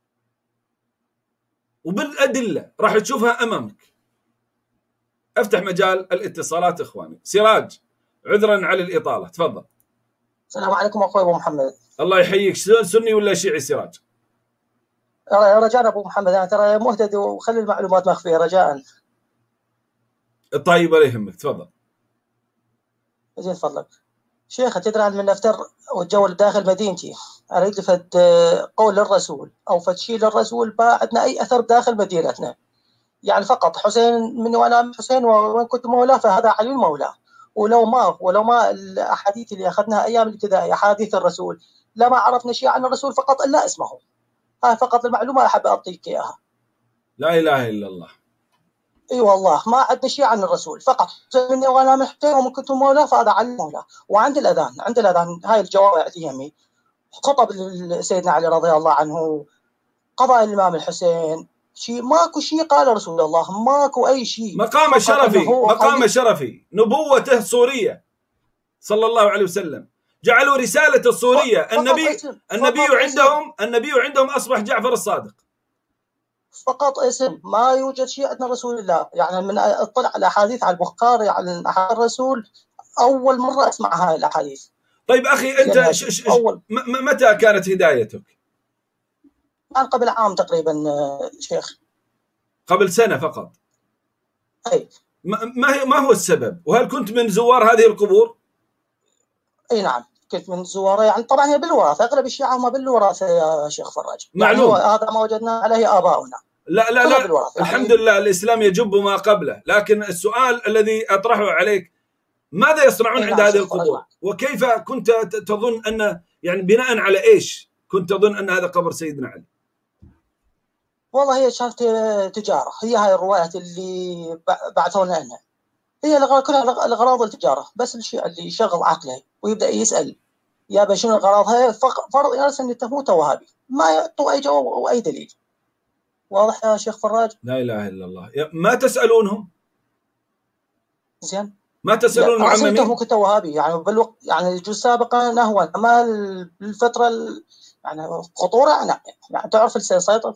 وبالأدلة راح تشوفها أمامك. أفتح مجال الاتصالات إخواني. سراج، عذرا على الإطالة، تفضل.
السلام عليكم أخوي أبو محمد.
الله يحييك. سني ولا شيعي سراج؟
رجاء أبو محمد، أنا ترى مهتدي وخلي المعلومات مخفية رجاء.
طيب ولا يهمك، تفضل.
زين فضلك شيخ، تدري عن من نفتر والجول داخل مدينتي أريد لفد قول للرسول أو فد شيء للرسول، ما عندنا أي أثر داخل مدينتنا، يعني فقط حسين مني وأنا حسين وإن كنت مولاه فهذا علي مولاه، ولو ما الأحاديث اللي أخذناها أيام الابتدائي أحاديث الرسول لما عرفنا شيء عن الرسول فقط إلا اسمه. هاي فقط المعلومة أحب أعطيك إياها.
لا إله إلا الله.
اي والله ما عندنا شيء عن الرسول، فقط مني وانا محترم ومن كنت مولاه فهذا علي مولاه. وعند الاذان هاي الجوامع يمي خطب سيدنا علي رضي الله عنه، قضاء الامام الحسين، شيء ماكو شيء قال رسول الله، ماكو اي شيء.
مقام شرفي نبوته صوريه صلى الله عليه وسلم، جعلوا رساله الصوريه. النبي عندهم اصبح جعفر الصادق.
فقط اسم، ما يوجد شيء عندنا رسول الله. يعني من اطلع على الاحاديث على البخاري عن الرسول اول مره اسمع هاي الاحاديث.
طيب اخي انت متى كانت هدايتك؟
كان قبل عام تقريبا شيخ.
قبل سنه فقط؟
اي.
ما هو السبب؟ وهل كنت من زوار هذه القبور؟
اي نعم كنت من زواره، يعني طبعا هي بالوراثه، اغلب الشيعه هم بالوراثه يا شيخ فراج.
معلوم.
يعني هذا ما وجدنا عليه اباؤنا.
لا الحمد لله الاسلام يجب ما قبله، لكن السؤال الذي اطرحه عليك ماذا يصنعون عند هذه القبور؟ وكيف كنت تظن ان يعني بناء على ايش كنت تظن ان هذا قبر سيدنا علي؟
والله هي شغله تجاره، هي هاي الروايات اللي بعثوا لنا عنها، هي كلها الاغراض التجاره، بس الشيء اللي يشغل عقله ويبدا يسال يا شنو الغراض، هي فرض يرسل ان تموت وهابي، ما يعطوا اي جواب او اي دليل. واضح يا شيخ فراج؟
لا اله الا الله. ما تسالونهم؟
زين
ما تسالون المعممين؟
ممكن وهابي يعني بالوقت، يعني يجوز سابقا نهوا، اما الفتره يعني خطوره يعني تعرف السيطره.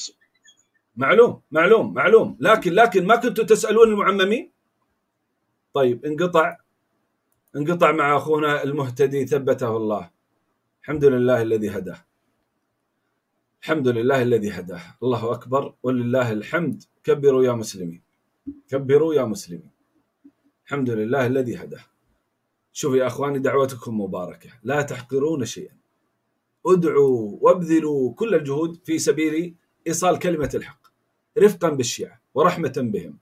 معلوم لكن ما كنتوا تسالون المعممين؟ طيب انقطع مع اخونا المهتدي ثبته الله. الحمد لله الذي هداه، الحمد لله الذي هداه. الله اكبر ولله الحمد. كبروا يا مسلمين، كبروا يا مسلمين. الحمد لله الذي هداه. شوفوا يا اخواني دعوتكم مباركه، لا تحقرون شيئا، ادعوا وابذلوا كل الجهود في سبيل ايصال كلمه الحق رفقا بالشيعه ورحمه بهم،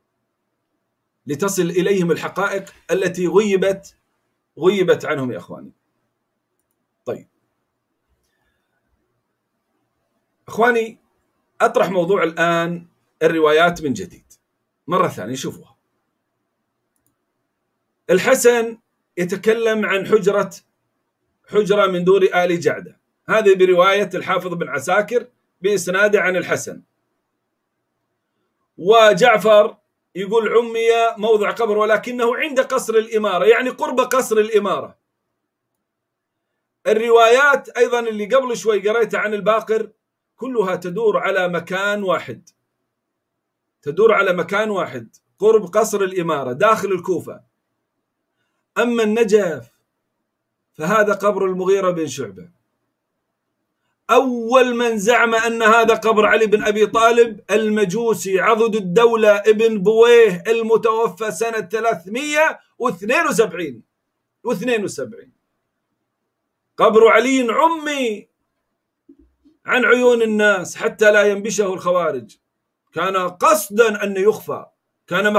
لتصل إليهم الحقائق التي غيبت عنهم يا أخواني. طيب أخواني، أطرح موضوع الآن الروايات من جديد مرة ثانية. شوفوها. الحسن يتكلم عن حجرة من دور آل جعدة، هذه برواية الحافظ بن عساكر بإسناده عن الحسن. وجعفر يقول عمي موضع قبر ولكنه عند قصر الإمارة، يعني قرب قصر الإمارة. الروايات أيضا اللي قبل شوي قريتها عن الباقر كلها تدور على مكان واحد، قرب قصر الإمارة داخل الكوفة. أما النجف فهذا قبر المغيرة بن شعبة. أول من زعم أن هذا قبر علي بن أبي طالب المجوسي عضد الدولة ابن بويه المتوفى سنة 372. قبر علي عمي عن عيون الناس حتى لا ينبشه الخوارج، كان قصدا أن يخفى، كان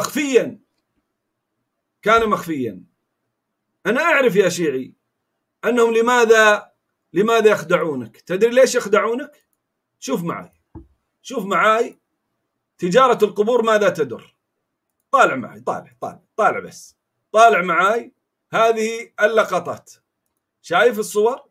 مخفيا. أنا أعرف يا شيعي أنهم لماذا يخدعونك. تدري ليش يخدعونك؟ شوف معاي تجارة القبور ماذا تدر. طالع معي، طالع بس، طالع معاي هذه اللقطات. شايف الصور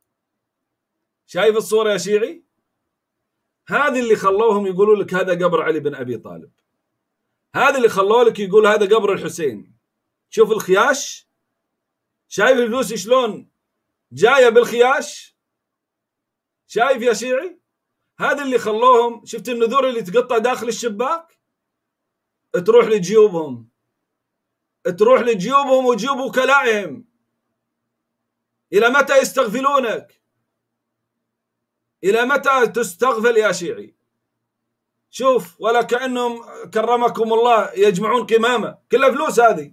يا شيعي؟ هذه اللي خلوهم يقولوا لك هذا قبر علي بن أبي طالب، هذا اللي خلوه لك يقول هذا قبر الحسين. شوف الخياش، شايف الفلوس شلون جاية بالخياش؟ شايف يا شيعي؟ هذا اللي خلوهم، شفت النذور اللي تقطع داخل الشباك تروح لجيوبهم وجيوب وكلائهم. إلى متى يستغفلونك؟ إلى متى تستغفل يا شيعي؟ شوف، ولا كأنهم كرمكم الله يجمعون قمامة، كلها فلوس. هذه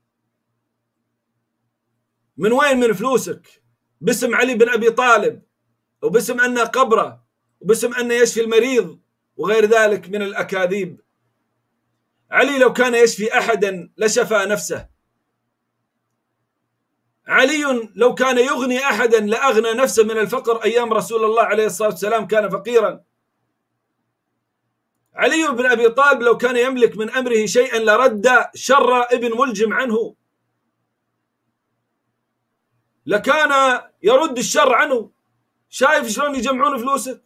من وين؟ من فلوسك، باسم علي بن أبي طالب، وباسم أنه قبره، وباسم أنه يشفي المريض وغير ذلك من الأكاذيب. علي لو كان يشفي أحدا لشفى نفسه. علي لو كان يغني أحدا لأغنى نفسه من الفقر. أيام رسول الله عليه الصلاة والسلام كان فقيرا. علي بن أبي طالب لو كان يملك من أمره شيئا لرد شر ابن ملجم عنه، لكان يرد الشر عنه. شايف شلون يجمعون فلوسه؟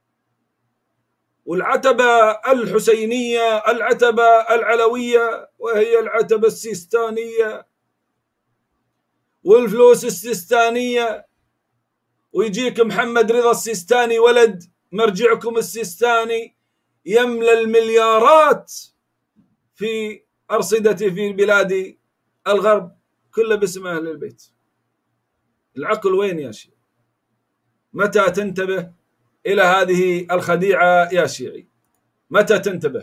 والعتبة الحسينية، العتبة العلوية، وهي العتبة السيستانية، والفلوس السيستانية، ويجيك محمد رضا السيستاني ولد مرجعكم السيستاني يملى المليارات في أرصدته في بلاد الغرب، كله باسم أهل البيت. العقل وين يا شيعي؟ متى تنتبه إلى هذه الخديعة يا شيعي؟ متى تنتبه؟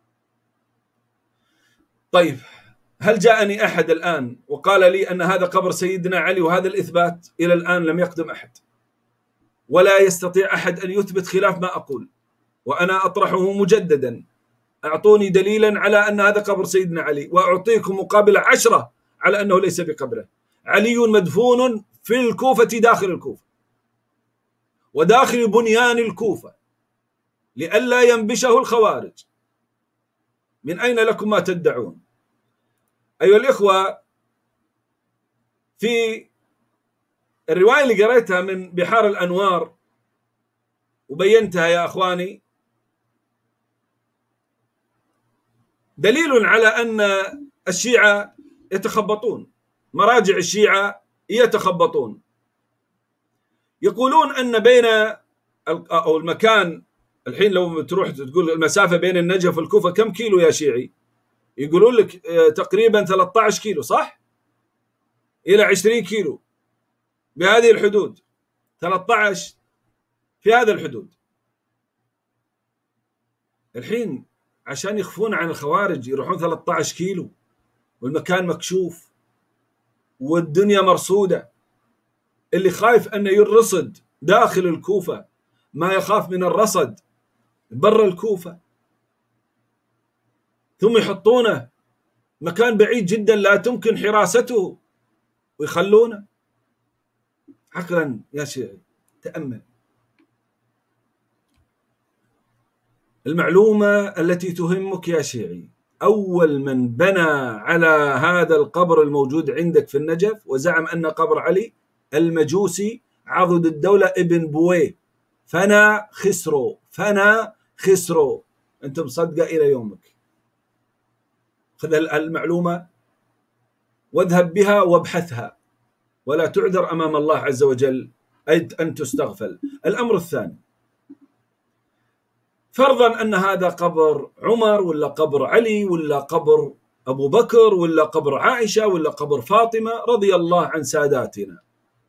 طيب، هل جاءني أحد الآن وقال لي أن هذا قبر سيدنا علي وهذا الإثبات؟ إلى الآن لم يقدم أحد، ولا يستطيع أحد أن يثبت خلاف ما أقول، وأنا أطرحه مجددا. أعطوني دليلا على أن هذا قبر سيدنا علي، وأعطيكم مقابل 10 على أنه ليس بقبره. علي مدفون في الكوفة، داخل الكوفة وداخل بنيان الكوفة، لئلا ينبشه الخوارج. من أين لكم ما تدعون؟ أيها الإخوة، في الرواية اللي قريتها من بحار الأنوار وبينتها يا أخواني، دليل على أن الشيعة يتخبطون، مراجع الشيعة يتخبطون. يقولون أن بين أو المكان، الحين لو تروح تقول المسافة بين النجف والكوفة كم كيلو يا شيعي؟ يقولون لك تقريبا 13 كيلو، صح؟ إلى 20 كيلو، بهذه الحدود، 13 في هذا الحدود. الحين عشان يخفون عن الخوارج يروحون 13 كيلو، والمكان مكشوف والدنيا مرصودة. اللي خايف أنه يرصد داخل الكوفة ما يخاف من الرصد برا الكوفة، ثم يحطونه مكان بعيد جدا لا تمكن حراسته ويخلونه. عقلا يا شيعي، تأمل. المعلومة التي تهمك يا شيعي، أول من بنى على هذا القبر الموجود عندك في النجف وزعم أن قبر علي المجوسي عضد الدولة ابن بويه، فنا خسروا. أنت مصدقة إلى يومك. خذ المعلومة واذهب بها وابحثها، ولا تعذر أمام الله عز وجل أن تستغفل. الأمر الثاني، فرضا أن هذا قبر عمر ولا قبر علي ولا قبر أبو بكر ولا قبر عائشة ولا قبر فاطمة رضي الله عن ساداتنا،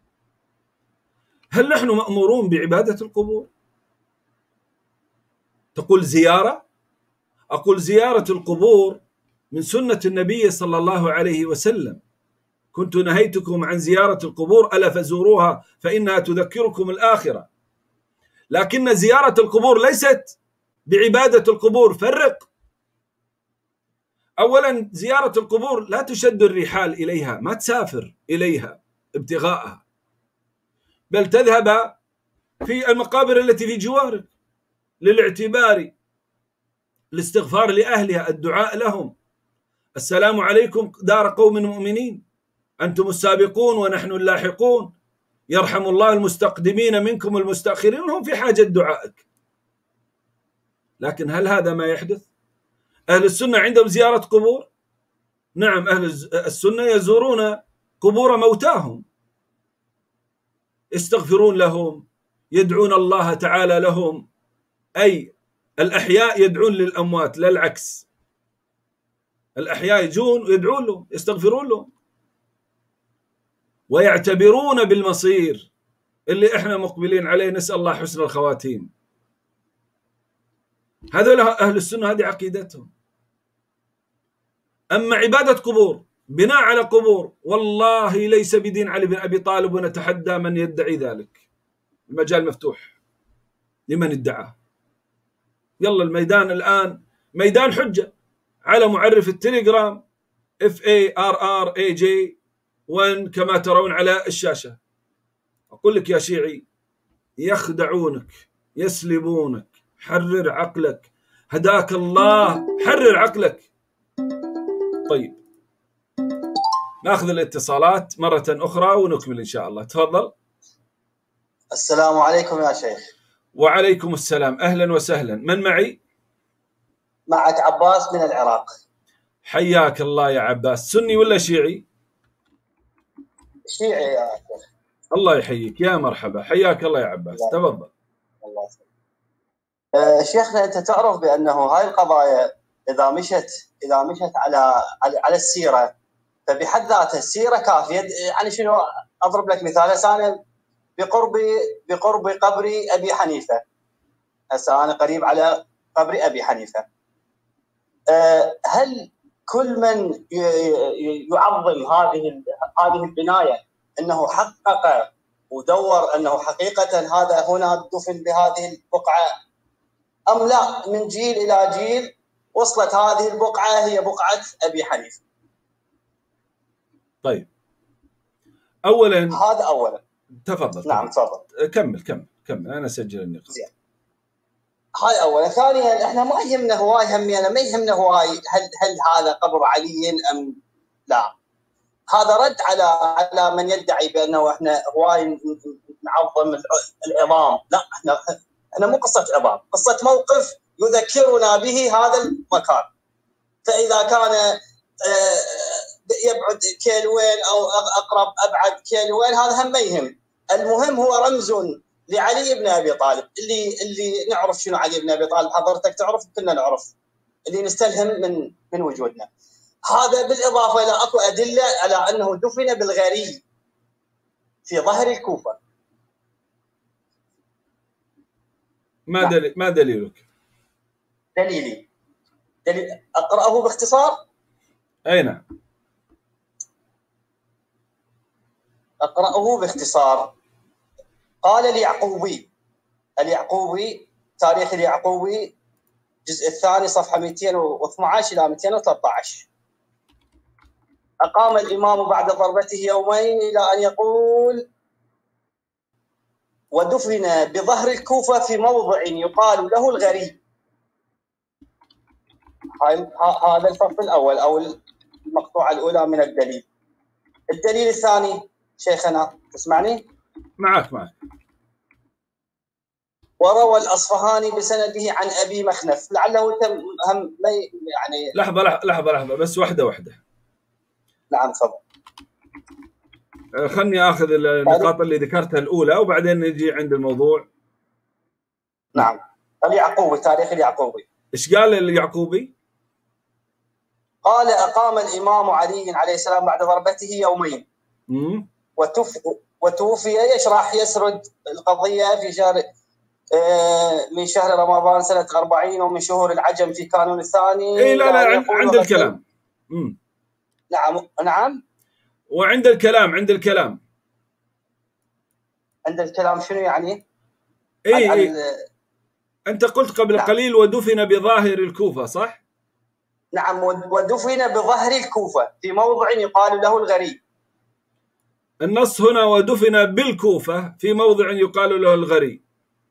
هل نحن مأمورون بعبادة القبور؟ تقول زيارة؟ أقول زيارة القبور من سنة النبي صلى الله عليه وسلم، كنت نهيتكم عن زيارة القبور ألا فزوروها فإنها تذكركم الآخرة. لكن زيارة القبور ليست بعبادة القبور، فرق. أولا زيارة القبور لا تشد الرحال إليها، ما تسافر إليها ابتغاءها، بل تذهب في المقابر التي في جوارك للاعتبار، الاستغفار لأهلها، الدعاء لهم، السلام عليكم دار قوم مؤمنين، أنتم السابقون ونحن اللاحقون، يرحم الله المستقدمين منكم المستأخرين، هم في حاجة دعائك. لكن هل هذا ما يحدث؟ أهل السنة عندهم زيارة قبور؟ نعم، أهل السنة يزورون قبور موتاهم، يستغفرون لهم، يدعون الله تعالى لهم، أي الأحياء يدعون للأموات لا العكس، الأحياء يجون ويدعون لهم، يستغفرون لهم، ويعتبرون بالمصير اللي احنا مقبلين عليه، نسأل الله حسن الخواتيم. هذول أهل السنة، هذه عقيدتهم. أما عبادة قبور، بناء على قبور، والله ليس بدين علي بن أبي طالب، ونتحدى من يدعي ذلك، المجال مفتوح لمن ادعاه. يلا الميدان الآن ميدان حجة على معرف التليجرام FARRAJ1 كما ترون على الشاشة. أقول لك يا شيعي، يخدعونك، يسلبونك، حرر عقلك، هداك الله، حرر عقلك. طيب ناخذ الاتصالات مرة أخرى ونكمل إن شاء الله. تفضل.
السلام عليكم يا شيخ.
وعليكم السلام، أهلا وسهلا. من معي؟
معك عباس من العراق.
حياك الله يا عباس. سني ولا شيعي؟
شيعي يا شيخ.
الله يحييك، يا مرحبا، حياك الله يا عباس. تفضل.
الله يسلمك. شيخنا أنت تعرف بأنه هاي القضايا إذا مشت على السيرة، فبحد ذاتها السيرة كافية. يعني شنو، أضرب لك مثال. هسه أنا بقرب قبر أبي حنيفة، هسه أنا قريب على قبر أبي حنيفة. هل كل من يعظم هذه البناية أنه حقق ودور أنه حقيقة هذا هنا دفن بهذه البقعة، أم لا من جيل إلى جيل وصلت هذه البقعة هي بقعة أبي حنيفة؟
طيب أولا
هذا أولا.
تفضل.
نعم تفضل.
كمل أنا أسجل النقاط.
زين. هاي أولا. ثانيا احنا ما يهمنا هواي، ما يهمنا هواي هل هذا قبر علي أم لا. هذا رد على من يدعي بأنه احنا هواي نعظم العظام. لا، احنا مو قصة عظام، قصة موقف يذكرنا به هذا المكان. فإذا كان يبعد كيلوين أو أقرب أبعد كيلوين، هذا هم ما يهم. المهم هو رمز لعلي بن أبي طالب، اللي نعرف شنو علي بن أبي طالب. حضرتك تعرف، كلنا نعرف، اللي نستلهم من وجودنا. هذا بالإضافة إلى أكو أدلة على أنه دفن بالغري في ظهر الكوفة.
ما دليلك؟
دليل أقرأه باختصار.
أي نعم.
أقرأه باختصار. قال اليعقوبي تاريخ اليعقوبي الجزء الثاني صفحة 212 إلى 213: أقام الإمام بعد ضربته يومين إلى أن يقول: ودفن بظهر الكوفة في موضع يقال له الغري. هذا الفصل الأول أو المقطوعة الأولى من الدليل. الدليل الثاني شيخنا، تسمعني؟
معك.
وروى الأصفهاني بسنده عن أبي مخنف، لعله هم يعني.
لحظة بس، واحدة.
نعم تفضل.
خلني آخذ النقاط اللي ذكرتها الأولى وبعدين نجي عند الموضوع.
نعم. اليعقوبي، تاريخ اليعقوبي.
ايش قال اليعقوبي؟
قال أقام الإمام علي عليه السلام بعد ضربته يومين وتوفي. ايش راح يسرد القضية في شهر من شهر رمضان سنة 40 ومن شهور العجم في كانون الثاني.
اي لا عند الكلام.
نعم
وعند الكلام
عند الكلام شنو يعني؟
اي انت قلت قبل قليل ودفن بظاهر الكوفة صح؟
نعم، ودفن بظهر الكوفة في موضع يقال له الغري.
النص هنا ودفن بالكوفة في موضع يقال له الغري.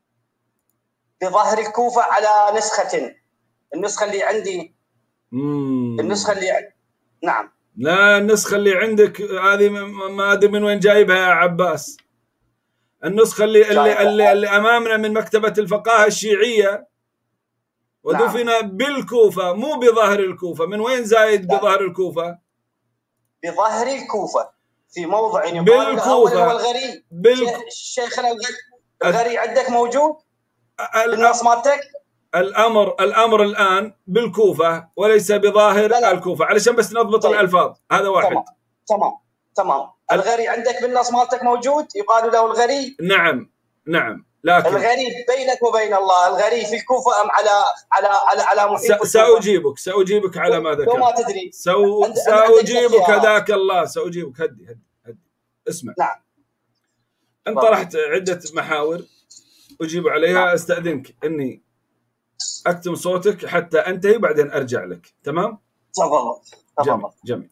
بظهر الكوفة على نسخة، النسخة اللي عندي النسخة اللي نعم.
لا النسخة اللي عندك هذه ما أدري من وين جايبها يا عباس. النسخة اللي أمامنا من مكتبة الفقاهة الشيعية ودفن بالكوفة مو بظهر الكوفة. من وين زايد بظهر الكوفة؟
بظهر الكوفة في موضع يقال له هو الغري. شيخنا الغري عندك موجود بالنص مالتك؟
الأمر الآن بالكوفة وليس بظاهر الكوفة علشان بس نضبط الألفاظ. هذا واحد.
تمام. الغري عندك بالنص مالتك موجود يقال له الغري؟
نعم لكن
الغري بينك وبين الله، الغري في الكوفة أم على محيط
سأجيبك على ما ذكرت.
ما تدري
سأجيبك هداك الله. سأجيبك. هدي اسمع.
نعم.
أنت طرحت عدة محاور أجيب عليها. استأذنك أني أكتم صوتك حتى أنتهي بعدين أرجع لك. تمام؟
تفضل.
جميل.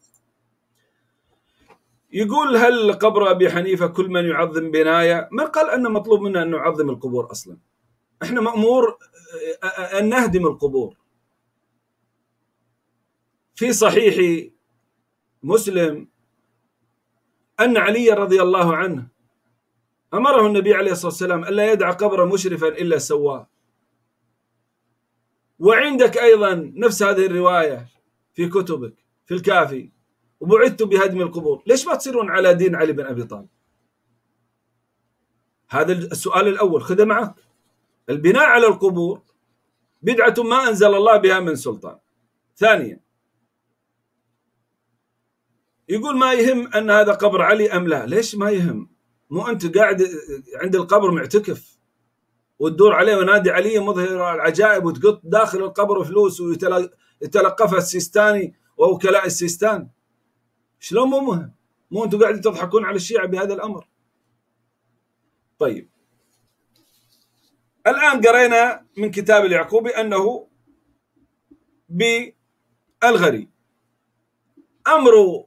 يقول هل قبر أبي حنيفة كل من يعظم بناية؟ ما قال أنه مطلوب منا أن نعظم القبور أصلا. إحنا مأمور أن نهدم القبور. في صحيح مسلم أن علي رضي الله عنه أمره النبي عليه الصلاة والسلام ألا يدع قبرا مشرفا إلا سواه. وعندك أيضا نفس هذه الرواية في كتبك في الكافي وبعدت بهدم القبور. ليش ما تصيرون على دين علي بن أبي طالب؟ هذا السؤال الأول خذه معك. البناء على القبور بدعة ما أنزل الله بها من سلطان. ثانيا يقول ما يهم أن هذا قبر علي أم لا. ليش ما يهم؟ مو أنت قاعد عند القبر معتكف وتدور عليه ونادي علي مظهر العجائب وتقط داخل القبر فلوس ويتلقفها السيستاني ووكلاء السيستان. شلون مو مهم؟ مو أنتم قاعدين تضحكون على الشيعة بهذا الأمر؟ طيب الآن قرينا من كتاب اليعقوبي أنه بالغري. أمر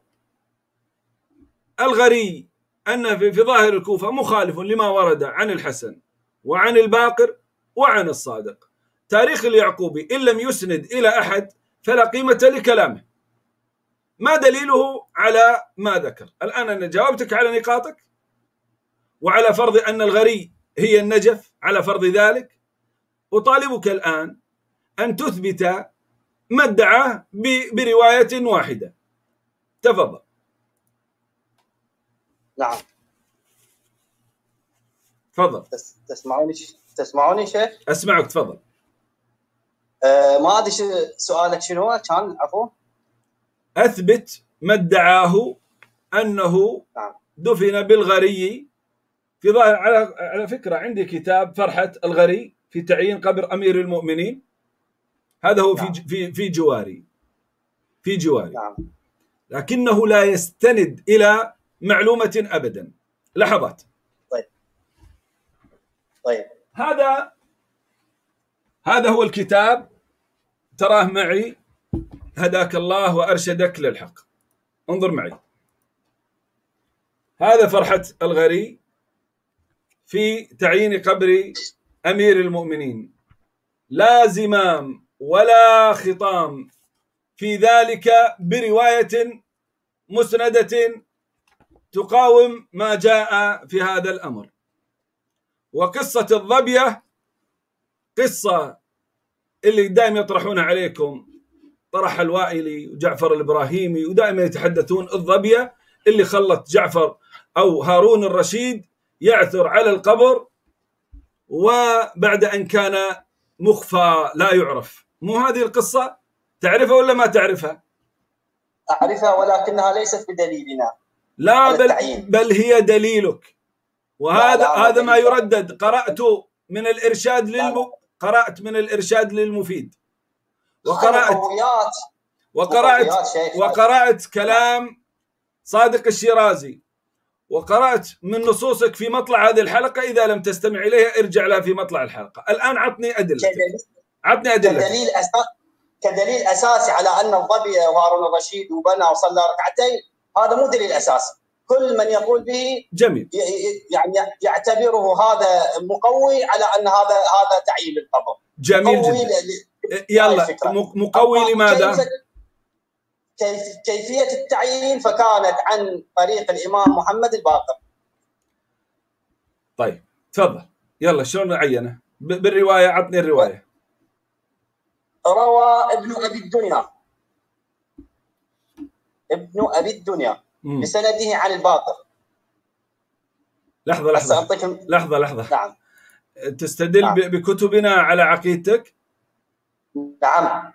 الغري أن في ظاهر الكوفة مخالف لما ورد عن الحسن وعن الباقر وعن الصادق. تاريخ اليعقوبي إن لم يسند إلى أحد فلا قيمة لكلامه. ما دليله على ما ذكر؟ الآن أنا جاوبتك على نقاطك وعلى فرض أن الغري هي النجف على فرض ذلك. أطالبك الآن أن تثبت ما ادعاه برواية واحدة. تفضل.
نعم.
تفضل.
تسمعوني شيخ؟
أسمعك. تفضل.
ما أدري سؤالك شنو كان عفوا.
أثبت ما ادعاه أنه دفن بالغري في ظاهر. على فكرة عندي كتاب فرحة الغري في تعيين قبر أمير المؤمنين. هذا هو في جواري. لكنه لا يستند إلى معلومة أبدا. لحظات.
طيب.
هذا هو الكتاب تراه معي. هداك الله وأرشدك للحق. انظر معي. هذا فرحة الغري في تعيين قبر أمير المؤمنين. لا زمام ولا خطام في ذلك برواية مسندة تقاوم ما جاء في هذا الأمر. وقصة الظبية قصة اللي دائما يطرحونها عليكم، طرح الوائلي وجعفر الإبراهيمي، ودائما يتحدثون الظبية اللي خلت جعفر أو هارون الرشيد يعثر على القبر، وبعد أن كان مخفى لا يعرف، مو هذه القصة؟ تعرفها ولا ما تعرفها؟
أعرفها ولكنها ليست بدليلنا.
لا بل هي دليلك، وهذا هذا ما يردد. قرأت من الإرشاد قرأت من الإرشاد للمفيد، وقرأت كلام صادق الشيرازي، وقرأت من نصوصك في مطلع هذه الحلقة. إذا لم تستمع إليها ارجع لها في مطلع الحلقة. الآن عطني أدلة.
كدليل أساسي على أن الظبي وهارون الرشيد وبنى وصلى ركعتين، هذا مو دليل أساسي. كل من يقول به
جميل
يعني يعتبره هذا مقوي على أن هذا تعيين القبر.
جميل جدا. يلا مقوي لماذا؟
كيفية التعيين فكانت عن طريق الإمام محمد الباقر.
طيب تفضل، يلا شلون عينه؟ بالرواية، عطني الرواية.
روى ابن أبي الدنيا بسنده عن الباقر.
لحظة.
نعم.
تستدل بكتبنا على عقيدتك؟
نعم.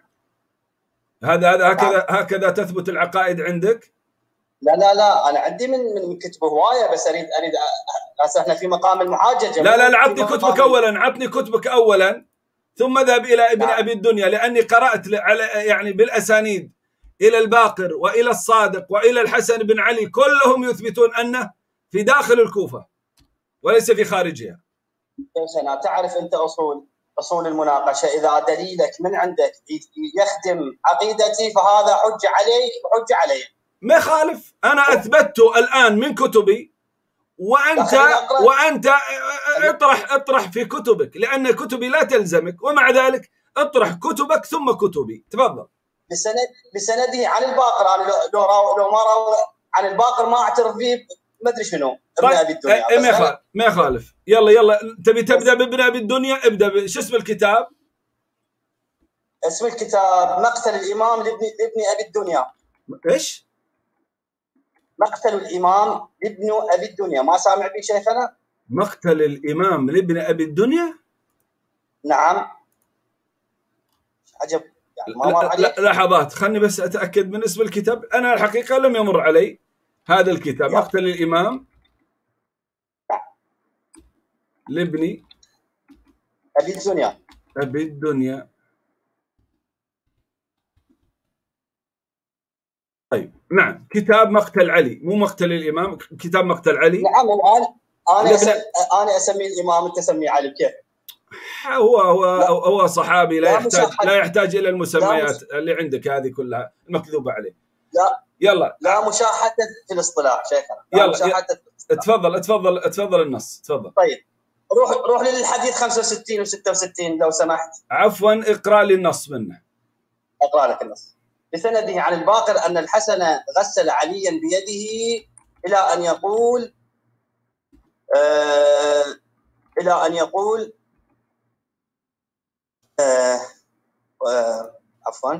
هكذا تثبت العقائد عندك؟
لا أنا عندي من كتب هواية، بس أريد احنا في مقام المحاججة.
لا عطني كتبك أولا، عطني كتبك أولا ثم ذهب إلى ابن أبي الدنيا، لأني قرأت على يعني بالأسانيد إلى الباقر وإلى الصادق وإلى الحسن بن علي، كلهم يثبتون أنه في داخل الكوفة وليس في خارجها.
شيخنا تعرف أنت أصول المناقشة، إذا دليلك من عندك يخدم عقيدتي فهذا حجة عليك وحجة علي.
ما يخالف، أنا أثبته الآن من كتبي، وأنت اطرح في كتبك، لأن كتبي لا تلزمك، ومع ذلك اطرح كتبك ثم كتبي. تفضل.
بسنده عن الباقر. أنا لو ما راوا عن الباقر ما أعترف به، ما أدري شنو. ابن أبي الدنيا
ما يخالف. يلا تبي تبدأ بابن أبي الدنيا، ابدأ. شو اسم الكتاب؟
اسم الكتاب مقتل الإمام لابن أبي الدنيا.
إيش؟
مقتل الإمام لابن أبي الدنيا. ما سامع به شيخنا؟
مقتل الإمام لابن أبي الدنيا؟
نعم. عجب يعني ما مر عليك.
لحظات، خلني بس أتأكد من اسم الكتاب. أنا الحقيقة لم يمر علي هذا الكتاب. مقتل الإمام لابن أبي الدنيا. طيب نعم، كتاب مقتل علي، مو مقتل الإمام، كتاب مقتل علي.
نعم. أنا أسميه الإمام، أنت تسميه علي، كيف؟
هو صحابي، لا يحتاج إلى المسميات اللي عندك هذه كلها المكذوبة عليه. يلا
لا مشاحة في الاصطلاح شيخنا.
يلا اتفضل النص. تفضل.
طيب روح للحديث 65 و66 لو سمحت.
عفوا، اقرأ لي النص منه.
أقرأ لك النص. بسنده عن الباقر أن الحسن غسل عليا بيده إلى أن يقول عفوا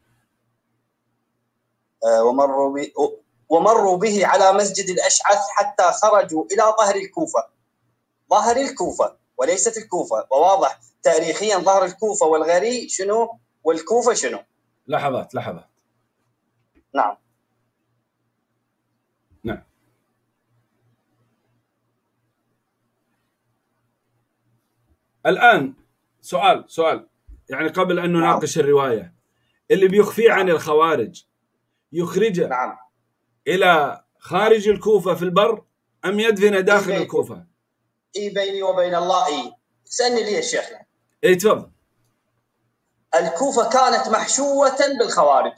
ومروا به على مسجد الأشعث حتى خرجوا إلى ظهر الكوفة وليست الكوفة. وواضح تاريخيا ظهر الكوفة والغري شنو والكوفة شنو.
لحظات.
نعم.
الآن سؤال يعني قبل أن نناقش الرواية، اللي بيخفي عن الخوارج يخرجه إلى خارج الكوفة في البر أم يدفن داخل الكوفة؟
بيني وبين الله سألني ليه شيخنا.
تفضل.
الكوفة كانت محشوة بالخوارج.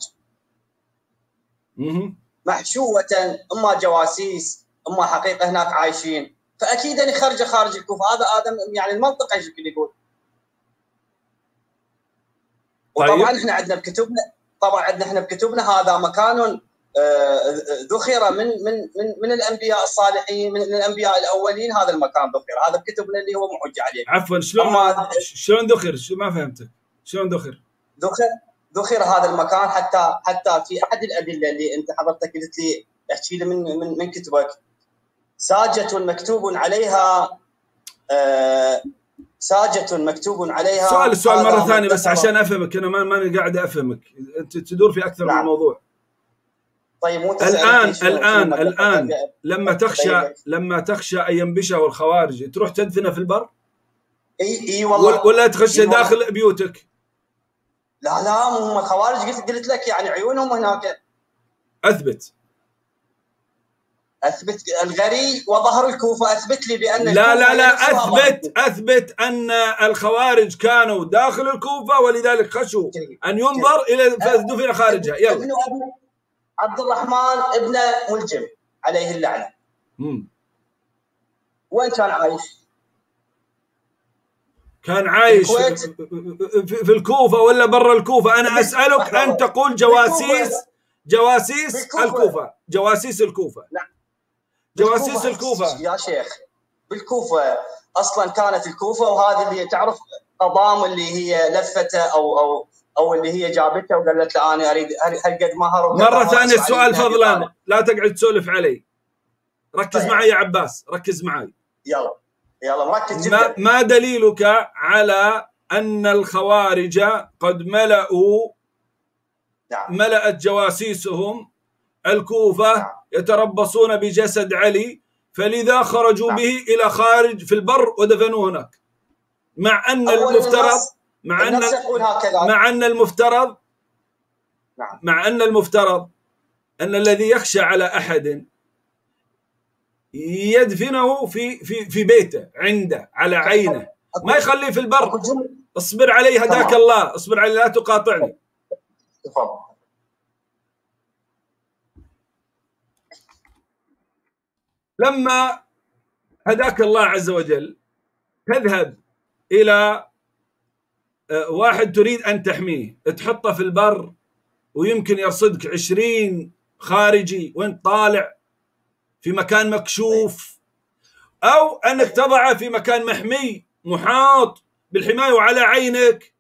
محشوة، اما جواسيس اما حقيقة هناك عايشين، فأكيد أن خارج الكوفة. هذا آدم يعني المنطق ايش يقول. وطبعا احنا عندنا بكتبنا هذا مكان ذخر من الانبياء الصالحين، من الانبياء الاولين. هذا المكان ذخر، هذا بكتبنا اللي هو محج عليه.
عفوا، شلون ذخر؟ شو ما فهمتك، شلون
ذخر هذا المكان حتى في احد الادله اللي انت حضرتك قلت لي احكي لي من كتبك، ساجة مكتوب عليها ساجة مكتوب عليها.
السؤال مرة ثانية بس عشان أفهمك، أنا ماني قاعد أفهمك، أنت تدور في أكثر من موضوع.
طيب مو
الآن لما تخشى أن ينبشه الخوارج تروح تدفنه في البر؟
اي والله.
ولا تخش داخل بيوتك؟
لا هم الخوارج قلت لك يعني عيونهم هناك.
أثبت
الغري وظهر الكوفة. أثبت لي بأن
لا أثبت أن الخوارج كانوا داخل الكوفة ولذلك خشوا أن ينظر إلى فدفن خارجها. يلا.
ابن عبد الرحمن ابن ملجم عليه اللعنة. وين كان عايش؟
كان عايش في الكوفة ولا برا الكوفة؟ أنا أسألك، أن تقول جواسيس الكوفة. جواسيس الكوفة.
نعم.
جواسيس الكوفة
يا شيخ، بالكوفة أصلا كانت الكوفة، وهذه اللي تعرف قضام اللي هي لفته أو اللي هي جابته وقالت له أنا أريد هالقد مهر.
مرة ثانية السؤال فضلا، لا تقعد تسولف علي. ركز طيب. معي يا عباس، ركز معي.
يلا مركز جدا.
ما دليلك على أن الخوارج قد ملأت جواسيسهم الكوفة يتربصون بجسد علي، فلذا خرجوا به إلى خارج في البر ودفنوه هناك، مع أن المفترض أن الذي يخشى على أحد يدفنه في بيته عنده على عينه، ما يخليه في البر. اصبر علي هداك الله، اصبر علي، لا تقاطعني. لما هداك الله عز وجل تذهب إلى واحد تريد أن تحميه، تحطه في البر ويمكن يرصدك 20 خارجي وانت طالع في مكان مكشوف، أو أنك تضعه في مكان محمي محاط بالحماية وعلى عينك.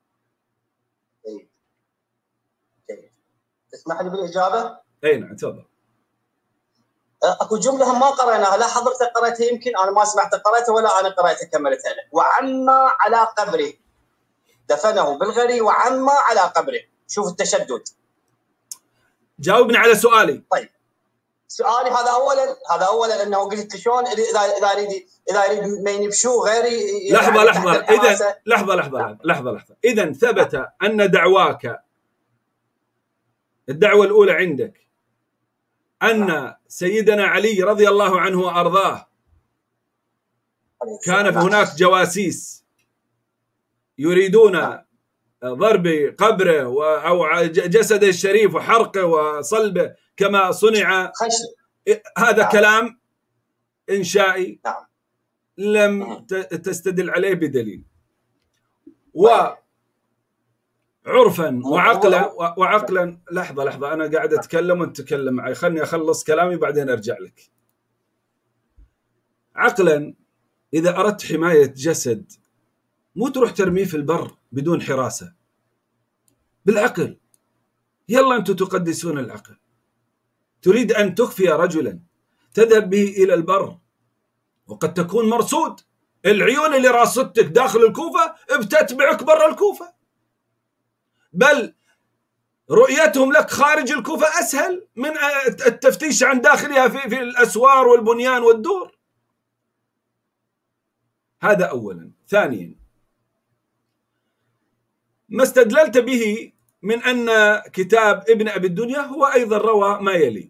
تسمح لي بالإجابة؟
أي نعم تفضل.
اكو جمله ما قرأناها، لا حضرتك قرأتها، يمكن انا ما سمعت قرأتها ولا انا قرأتها كملتها لك. وعما على قبره، دفنه بالغري وعما على قبره. شوف التشدد.
جاوبني على سؤالي.
طيب سؤالي هذا اولا انه قلت شلون اذا يريد ما ينبشوه غيري.
لحظه. اذا ثبت ان دعواك، الدعوه الاولى عندك، أن سيدنا علي رضي الله عنه وأرضاه كان هناك جواسيس يريدون ضرب قبره أو جسده الشريف وحرقه وصلبه كما صنع. هذا كلام إنشائي لم تستدل عليه بدليل. عرفا وعقلا. لحظة أنا قاعد أتكلم وأنت تتكلم معي، خلني أخلص كلامي بعدين أرجع لك. عقلا إذا أردت حماية جسد مو تروح ترميه في البر بدون حراسة. بالعقل، يلا أنتم تقدسون العقل. تريد أن تخفي رجلا تذهب به إلى البر وقد تكون مرصود. العيون اللي راصدتك داخل الكوفة بتتبعك برا الكوفة، بل رؤيتهم لك خارج الكوفة أسهل من التفتيش عن داخلها في الأسوار والبنيان والدور. هذا أولا. ثانيا، ما استدللت به من أن كتاب ابن أبي الدنيا هو أيضا روى ما يلي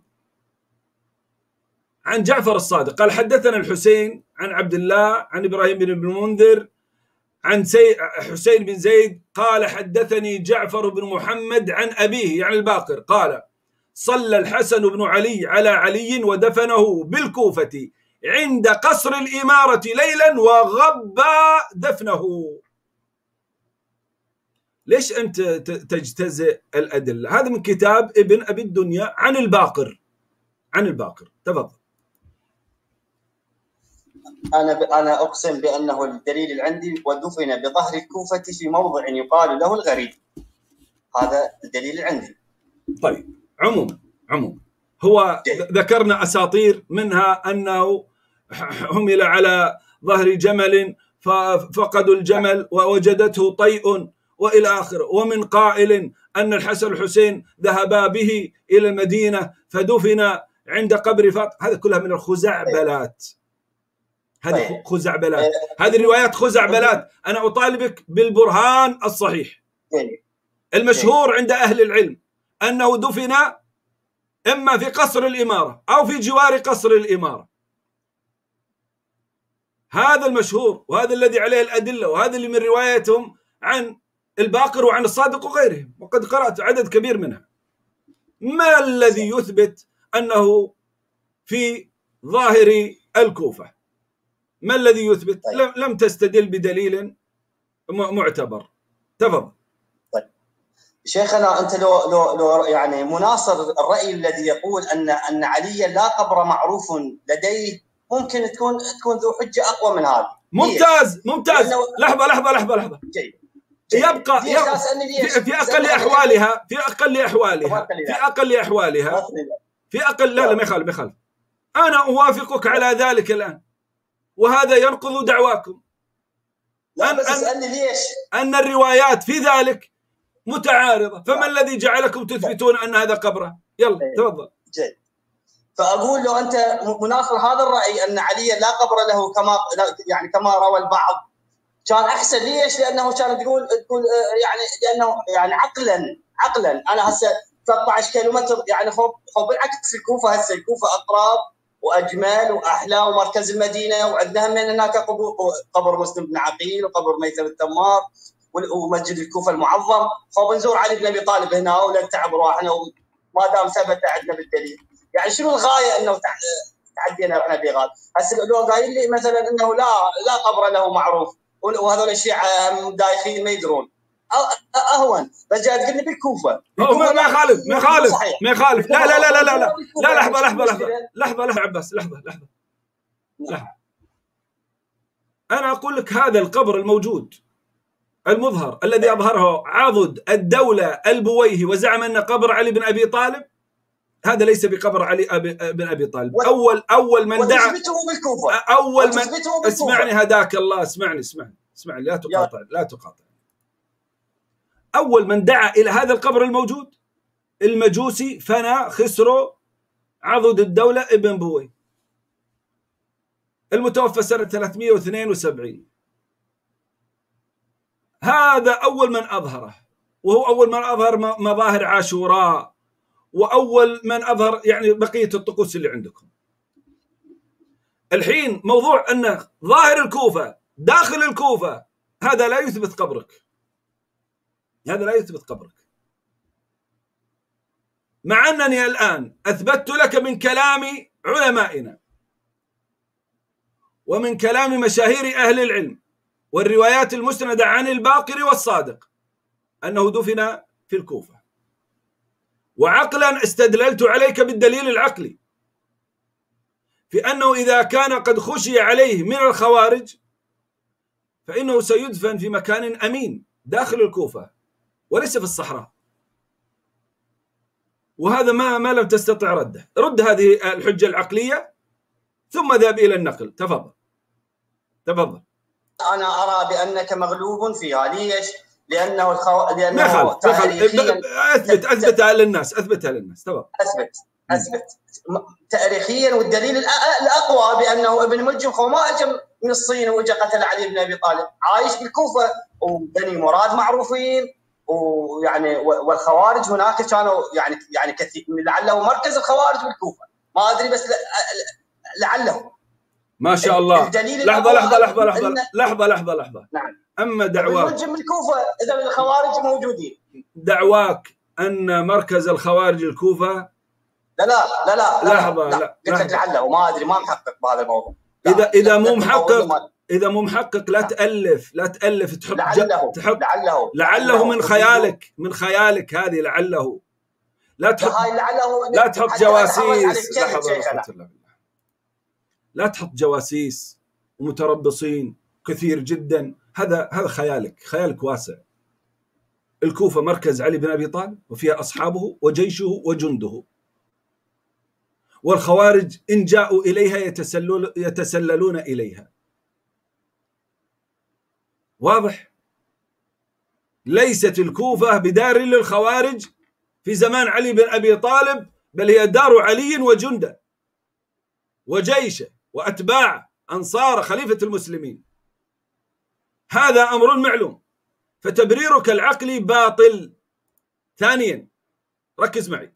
عن جعفر الصادق قال حدثنا الحسين عن عبد الله عن إبراهيم بن المنذر عن حسين بن زيد قال حدثني جعفر بن محمد عن أبيه يعني الباقر قال صلى الحسن بن علي على علي ودفنه بالكوفة عند قصر الإمارة ليلا وغب دفنه. ليش أنت تجتزئ الأدلة؟ هذا من كتاب ابن أبي الدنيا عن الباقر. تفضل.
أنا أقسم بأنه الدليل العندي ودفن بظهر الكوفة في موضع يقال له الغريب. هذا الدليل عندي.
طيب عموما هو ذكرنا أساطير منها أنه حمل على ظهر جمل ففقدوا الجمل ووجدته طيء وإلى آخره، ومن قائل أن الحسن والحسين ذهبا به إلى المدينة فدفن عند قبر فاطمة. هذا كلها من الخزعبلات، هذه خزعبلات، هذه روايات خزعبلات. أنا أطالبك بالبرهان الصحيح المشهور عند أهل العلم أنه دفن إما في قصر الإمارة أو في جوار قصر الإمارة. هذا المشهور، وهذا الذي عليه الأدلة، وهذا اللي من روايتهم عن الباقر وعن الصادق وغيرهم، وقد قرأت عدد كبير منها. ما الذي يثبت أنه في ظاهر الكوفة؟ ما الذي يثبت؟ لم تستدل بدليل معتبر. تفضل.
طيب شيخنا، انت لو يعني مناصر الرأي الذي يقول ان عليا لا قبر معروف لديه، ممكن تكون ذو حجة اقوى من هذا.
ممتاز ممتاز. لحظة.
جيد.
يبقى في أقل أحوالها لا ما يخالف. أنا أوافقك على ذلك الآن، وهذا ينقض دعواكم.
تسألني ليش؟
أن الروايات في ذلك متعارضة، فما الذي جعلكم تثبتون أن هذا قبره؟ يلا تفضل.
جيد. فأقول له أنت مناصر هذا الرأي أن عليا لا قبر له كما روى البعض، كان أحسن. ليش؟ لأنه كان تقول لأنه عقلا أنا هسه 13 كيلومتر بالعكس الكوفة هسه الكوفة أقرب واجمل واحلى ومركز المدينه، وعندنا من هناك قبر مسلم بن عقيل وقبر ميثم التمار ومسجد الكوفه المعظم. نزور علي بن ابي طالب هنا ولا نتعب رواحنا ما دام ثبت عندنا بالدليل. يعني شنو الغايه انه تعدينا احنا بغال؟ هسه لو قايل لي مثلا انه لا قبر له معروف وهذول الشيعه دايخين ما يدرون اهون، بس جاي تقول لي بالكوفه
ما يخالف. لا لحظه عباس، لحظه. انا اقول لك هذا القبر الموجود المظهر الذي اظهره عضد الدوله البويهي وزعم ان قبر علي بن ابي طالب، هذا ليس بقبر علي بن ابي طالب. اول من دعا اسمعني هداك الله، اسمعني لا تقاطع. أول من دعا إلى هذا القبر الموجود المجوسي فنا خسرو عضد الدولة ابن بوي المتوفى سنة 372. هذا أول من أظهره، وهو أول من أظهر مظاهر عاشوراء، وأول من أظهر يعني بقية الطقوس اللي عندكم. الحين موضوع أن ظاهر الكوفة داخل الكوفة، هذا لا يثبت قبرك، مع أنني الآن أثبتت لك من كلام علمائنا ومن كلام مشاهير أهل العلم والروايات المسندة عن الباقر والصادق أنه دفن في الكوفة، وعقلا استدللت عليك بالدليل العقلي في أنه إذا كان قد خشي عليه من الخوارج فإنه سيدفن في مكان أمين داخل الكوفة وليس في الصحراء. وهذا ما لم تستطع رده. رد هذه الحجة العقلية ثم ذهب إلى النقل. تفضل.
أنا أرى بأنك مغلوب فيها. ليش؟ لأنه
أثبتها للناس. تفضل.
أثبت تاريخيا، والدليل الأقوى بأنه ابن ملجم ما أجى من الصين وجا قتل علي بن أبي طالب، عايش بالكوفة، وبني مراد معروفين، ويعني والخوارج هناك كانوا يعني كثير، لعله مركز الخوارج بالكوفة، ما أدري بس لعله.
ما شاء الله. لحظة.
نعم.
أما دعواك
الملجم بالكوفة إذا الخوارج موجودين،
دعواك أن مركز الخوارج الكوفة،
لا
لحظة.
قلت لك لعله وما أدري، ما محقق بهذا الموضوع.
إذا مو محقق لا تألف تحط
لعله
من خيالك هذه لعله. لا تحط جواسيس. لا تحط جواسيس ومتربصين كثير جدا. هذا خيالك واسع. الكوفة مركز علي بن أبي طالب وفيها أصحابه وجيشه وجنده، والخوارج إن جاءوا إليها يتسللون إليها. واضح؟ ليست الكوفة بدار للخوارج في زمان علي بن أبي طالب، بل هي دار علي وجنده وجيشه وأتباع أنصار خليفة المسلمين. هذا أمر معلوم، فتبريرك العقلي باطل. ثانيا ركز معي،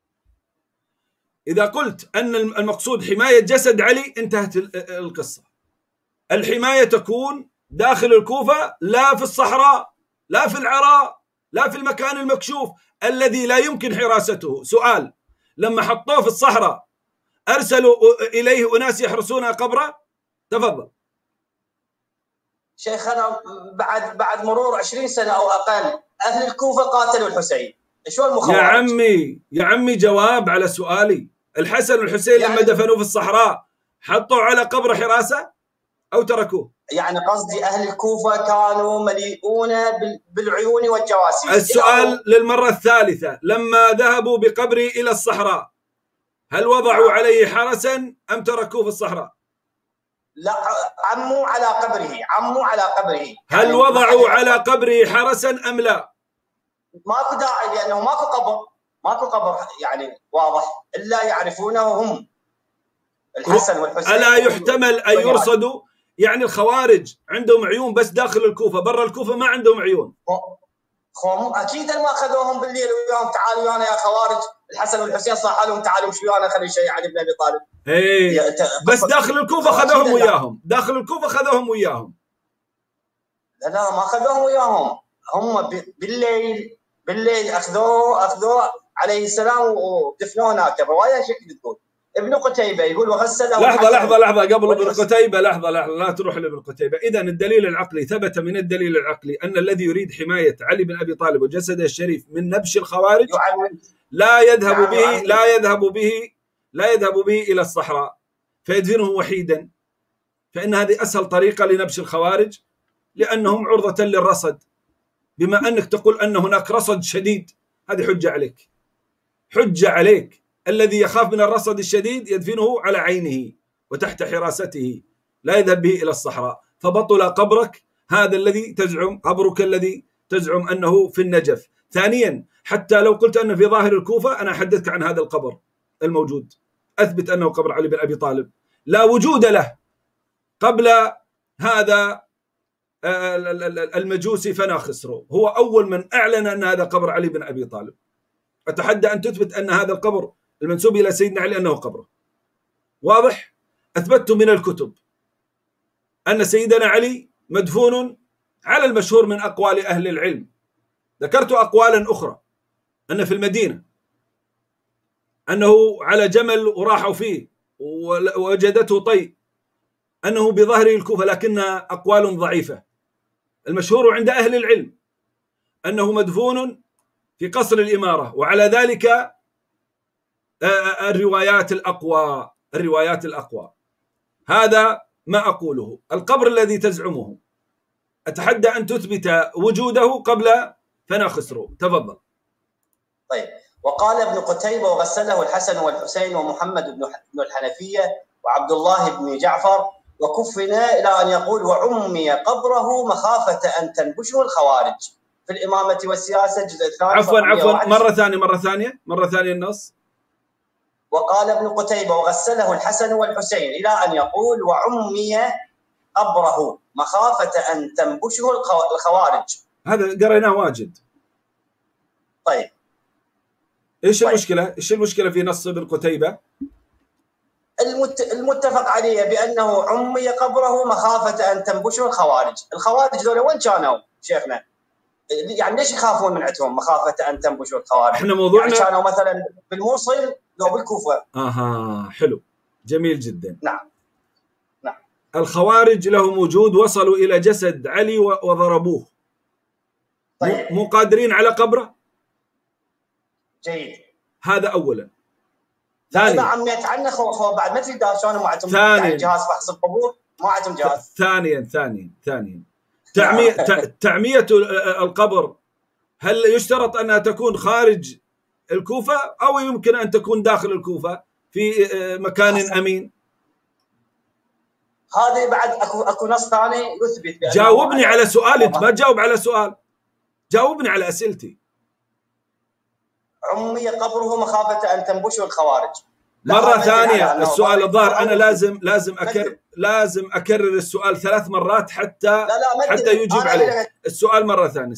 إذا قلت أن المقصود حماية جسد علي انتهت القصة. الحماية تكون داخل الكوفة، لا في الصحراء، لا في العراء، لا في المكان المكشوف الذي لا يمكن حراسته. سؤال: لما حطوه في الصحراء أرسلوا إليه أناس يحرسون قبره؟ تفضل.
شيخنا بعد مرور 20 سنة أو أقل أهل الكوفة قاتلوا الحسين، شو المخاوف؟
يا عمي جواب على سؤالي. الحسن والحسين يعني لما دفنوه في الصحراء حطوا على قبر حراسة أو تركوه؟
يعني قصدي أهل الكوفة كانوا مليئون بالعيون والجواسيس.
السؤال للمرة الثالثة: لما ذهبوا بقبري إلى الصحراء هل وضعوا عليه حرسا أم تركوه في الصحراء؟
لا، عموا على قبره.
هل يعني وضعوا على قبره حرسا أم لا؟
ماكو داعي، لأنه ماكو قبر يعني واضح إلا يعرفونه هم الحسن والحسين.
ألا يحتمل أن يرصدوا؟ يعني الخوارج عندهم عيون بس داخل الكوفة، برا الكوفة ما عندهم عيون.
أكيد ما أخذوهم بالليل وياهم، تعالوا ويانا يا خوارج. الحسن والحسين صاحوا لهم تعالوا شو ويانا خلي شيء علي بن أبي طالب.
إيه بس داخل الكوفة خذوهم وياهم، داخل الكوفة خذوهم وياهم.
لا ما خذوهم وياهم، هم بالليل أخذوه عليه السلام ودفنوه هناك. الرواية شكل تقول ابن قتيبة يقول وغسله.
لحظة قبل ابن قتيبة، لحظة لا تروح لابن قتيبة. إذا الدليل العقلي ثبت من الدليل العقلي أن الذي يريد حماية علي بن أبي طالب وجسده الشريف من نبش الخوارج لا يذهب به إلى الصحراء فيدفنه وحيدا، فإن هذه أسهل طريقة لنبش الخوارج لأنهم عرضة للرصد. بما أنك تقول أن هناك رصد شديد، هذه حجة عليك. الذي يخاف من الرصد الشديد يدفنه على عينه وتحت حراسته، لا يذهب به إلى الصحراء. فبطل قبرك هذا الذي تزعم، قبرك الذي تزعم أنه في النجف. ثانيا، حتى لو قلت أنه في ظاهر الكوفة، أنا أحدثك عن هذا القبر الموجود، أثبت أنه قبر علي بن أبي طالب، لا وجود له قبل هذا المجوسي فنا خسرو، هو أول من أعلن أن هذا قبر علي بن أبي طالب. أتحدى أن تثبت أن هذا القبر المنسوب إلى سيدنا علي أنه قبره. واضح؟ أثبتت من الكتب أن سيدنا علي مدفون على المشهور من أقوال أهل العلم. ذكرت أقوالا أخرى، أن في المدينة، أنه على جمل وراحوا فيه ووجدته طي، أنه بظهره الكوفة، لكنها أقوال ضعيفة. المشهور عند أهل العلم أنه مدفون في قصر الإمارة، وعلى ذلك الروايات الأقوى. هذا ما أقوله. القبر الذي تزعمه أتحدى أن تثبت وجوده قبل فنا خسرو. تفضل.
طيب. وقال ابن قتيبة وغسله الحسن والحسين ومحمد بن الحنفية وعبد الله بن جعفر وكفنا إلى أن يقول وعمي قبره مخافة أن تنبشه الخوارج في الإمامة والسياسة الجزء الثاني.
عفوا مرة ثانية النص.
وقال ابن قتيبة وغسله الحسن والحسين إلى أن يقول وعمي قبره مخافة أن تنبشه الخوارج.
هذا قريناه واجد.
طيب.
إيش المشكلة في نص ابن قتيبة؟
المتفق عليه بأنه عمي قبره مخافة أن تنبشه الخوارج. الخوارج دول وين كانوا شيخنا؟ يعني ليش يخافون من عندهم مخافة أن تنبشه الخوارج؟
احنا موضوعنا
يعني كانوا مثلا بالموصل لو بالكوفة.
حلو، جميل جدا.
نعم.
الخوارج لهم وجود، وصلوا إلى جسد علي وضربوه.
طيب.
مو قادرين على قبره.
جيد.
هذا أولا.
ثانيا، عميت عنه خو بعد ما تدري شلون ما عندهم جهاز فحص القبور، ما عندهم جهاز.
ثانيا تعمية القبر هل يشترط أنها تكون خارج الكوفة أو يمكن أن تكون داخل الكوفة في مكان أمين؟
هذه بعد اكو نص ثاني يثبت.
جاوبني على سؤالي، انت ما تجاوب على سؤال، جاوبني على اسئلتي.
عمي قبره مخافه ان تنبشه الخوارج.
مرة ثانية السؤال الظاهر أنا لازم أكرر السؤال 3 مرات حتى يجيب عليه. السؤال مرة ثانية،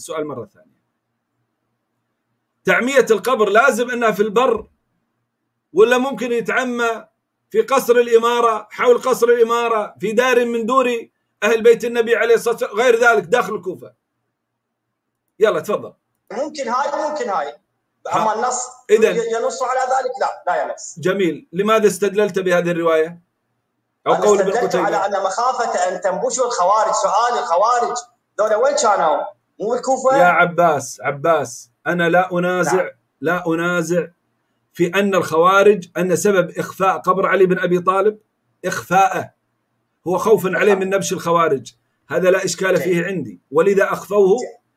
تعمية القبر لازم أنها في البر ولا ممكن يتعمى في قصر الإمارة، حول قصر الإمارة، في دار من دور أهل بيت النبي عليه الصلاة والسلام، غير ذلك داخل الكوفة؟ يلا تفضل.
ممكن هاي وممكن هاي، أما النص ينص على ذلك لا ينص.
جميل. لماذا استدللت بهذه الرواية أو قول ابن قتيبة؟
على أن مخافة أن تنبشوا الخوارج. سؤال الخوارج ذولا وين كانوا؟ مو بالكوفة؟
يا عباس أنا لا أنازع في أن الخوارج أن سبب إخفاء قبر علي بن أبي طالب إخفاءه هو خوفا عليه من نبش الخوارج، هذا لا إشكال فيه عندي، ولذا أخفوه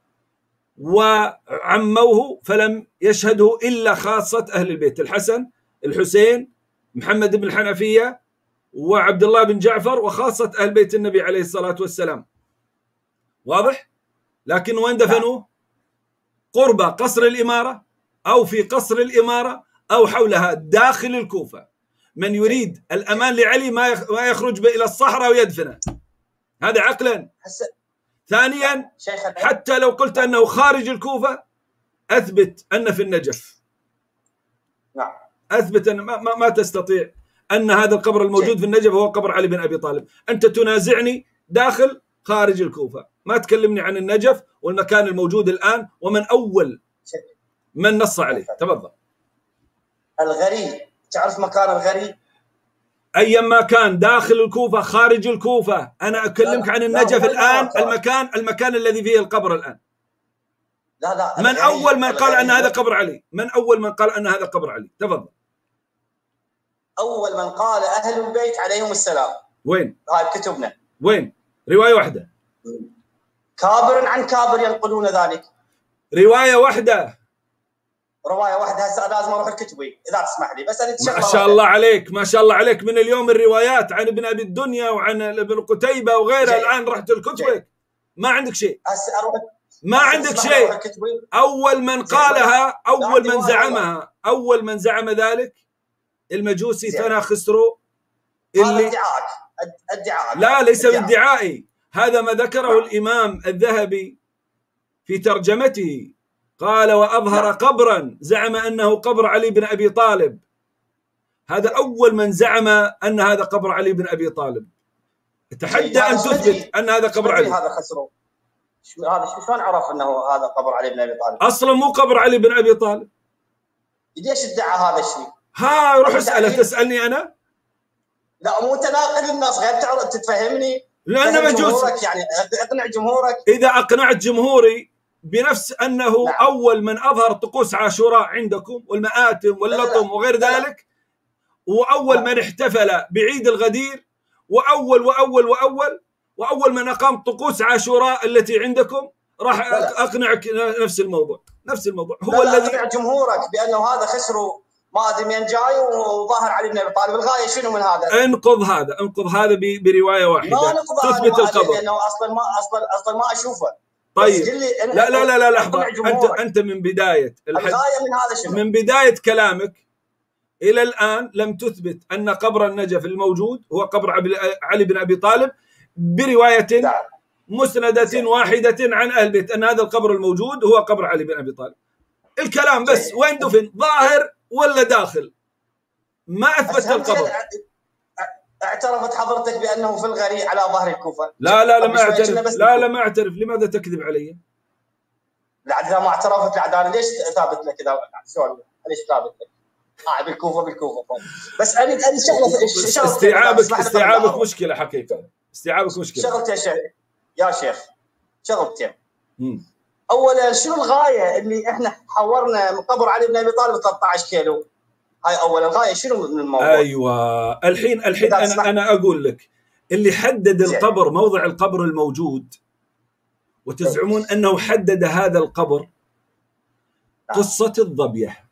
وعموه فلم يشهده إلا خاصة أهل البيت: الحسن، الحسين، محمد بن الحنفية، وعبد الله بن جعفر، وخاصة أهل بيت النبي عليه الصلاة والسلام. واضح؟ لكن وين دفنوه؟ قرب قصر الإمارة أو في قصر الإمارة أو حولها داخل الكوفة. من يريد الأمان لعلي ما يخرج به إلى الصحراء ويدفنه، هذا عقلا. ثانيا، حتى لو قلت أنه خارج الكوفة أثبت أن في النجف.
نعم.
أثبت أن ما تستطيع أن هذا القبر الموجود في النجف هو قبر علي بن أبي طالب. أنت تنازعني داخل خارج الكوفة، ما تكلمني عن النجف والمكان الموجود الآن ومن أول من نص عليه. تفضل.
الغري، تعرف مكان الغري؟
أيما كان داخل الكوفة خارج الكوفة، أنا أكلمك عن النجف الآن، المكان الذي فيه القبر الآن.
لا
من أول من قال أن هذا قبر علي؟ من أول من قال أن هذا قبر علي؟ تفضل.
أول من قال أهل البيت عليهم السلام.
وين؟
هاي كتبنا.
وين؟ رواية واحدة.
كابر عن كابر ينقلون ذلك.
رواية واحدة.
هسه لازم اروح الكتبي اذا تسمح لي، بس انا
ما شاء الله عليك، ما شاء الله عليك، من اليوم الروايات عن ابن ابي الدنيا وعن ابن قتيبة وغيرها. الان رحت الكتبي ما عندك شيء.
هسه اروح،
ما عندك شيء. اول من قالها، اول من زعمها، اول من زعم ذلك المجوسي ثنا خسرو، اللي
ادعاءك.
لا، ليس بادعائي، هذا ما ذكره الامام الذهبي في ترجمته، قال: وأظهر قبرا زعم أنه قبر علي بن أبي طالب. هذا أول من زعم أن هذا قبر علي بن أبي طالب. أتحدى أن تثبت أن هذا قبر علي.
هذا خسروا. هذا شلون عرف أنه هذا قبر علي بن أبي طالب؟
أصلا مو قبر علي بن أبي طالب.
ليش ادعى هذا الشيء؟
روح اسأله. تسألني أنا؟
لا، مو تناقض الناس، غير تتفهمني.
لأن مجوس،
يعني اقنع جمهورك.
إذا أقنعت جمهوري بنفس أنه أول من أظهر طقوس عاشوراء عندكم والمآتم واللطم وغير ذلك، وأول من احتفل بعيد الغدير، وأول من أقام طقوس عاشوراء التي عندكم، راح أقنعك نفس الموضوع.
هو الذي أقنع جمهورك بأنه هذا خسروا ما أدري من جاي وظاهر علي بن أبي طالب. الغاية شنو من هذا؟
انقض هذا برواية واحدة تثبت القبر.
لأنه أصلا ما أشوفه.
طيب لا لحظة، أنت من بداية
الغاية من هذا شنو؟
من بداية كلامك إلى الآن لم تثبت أن قبر النجف الموجود هو قبر علي بن أبي طالب برواية مسندة واحدة عن أهل البيت، أن هذا القبر الموجود هو قبر علي بن أبي طالب. الكلام بس وين دفن، ظاهر ولا داخل؟ ما أثبت القبر.
اعترفت حضرتك بأنه في الغري على ظهر الكوفة؟
لا ما أعترف. ما أعترف. لماذا تكذب علي؟
لا، إذا ما اعترفت أنا ليش ثابت لك كذا؟ سؤال، ليش ثابت لك؟ بالكوفة. بس أنا شغلة
استيعابك مشكلة حقيقة. استيعابك مشكلة.
شغلتين يا شيخ، شغلتين. أولا، شنو الغاية اللي إحنا حورنا من قبر علي بن أبي طالب 13 كيلو؟ هاي أولا الغاية شنو من الموضوع؟
أيوة، الحين أنا أقول لك اللي حدد القبر، موضع القبر الموجود، وتزعمون أنه حدد هذا القبر قصة الضبيح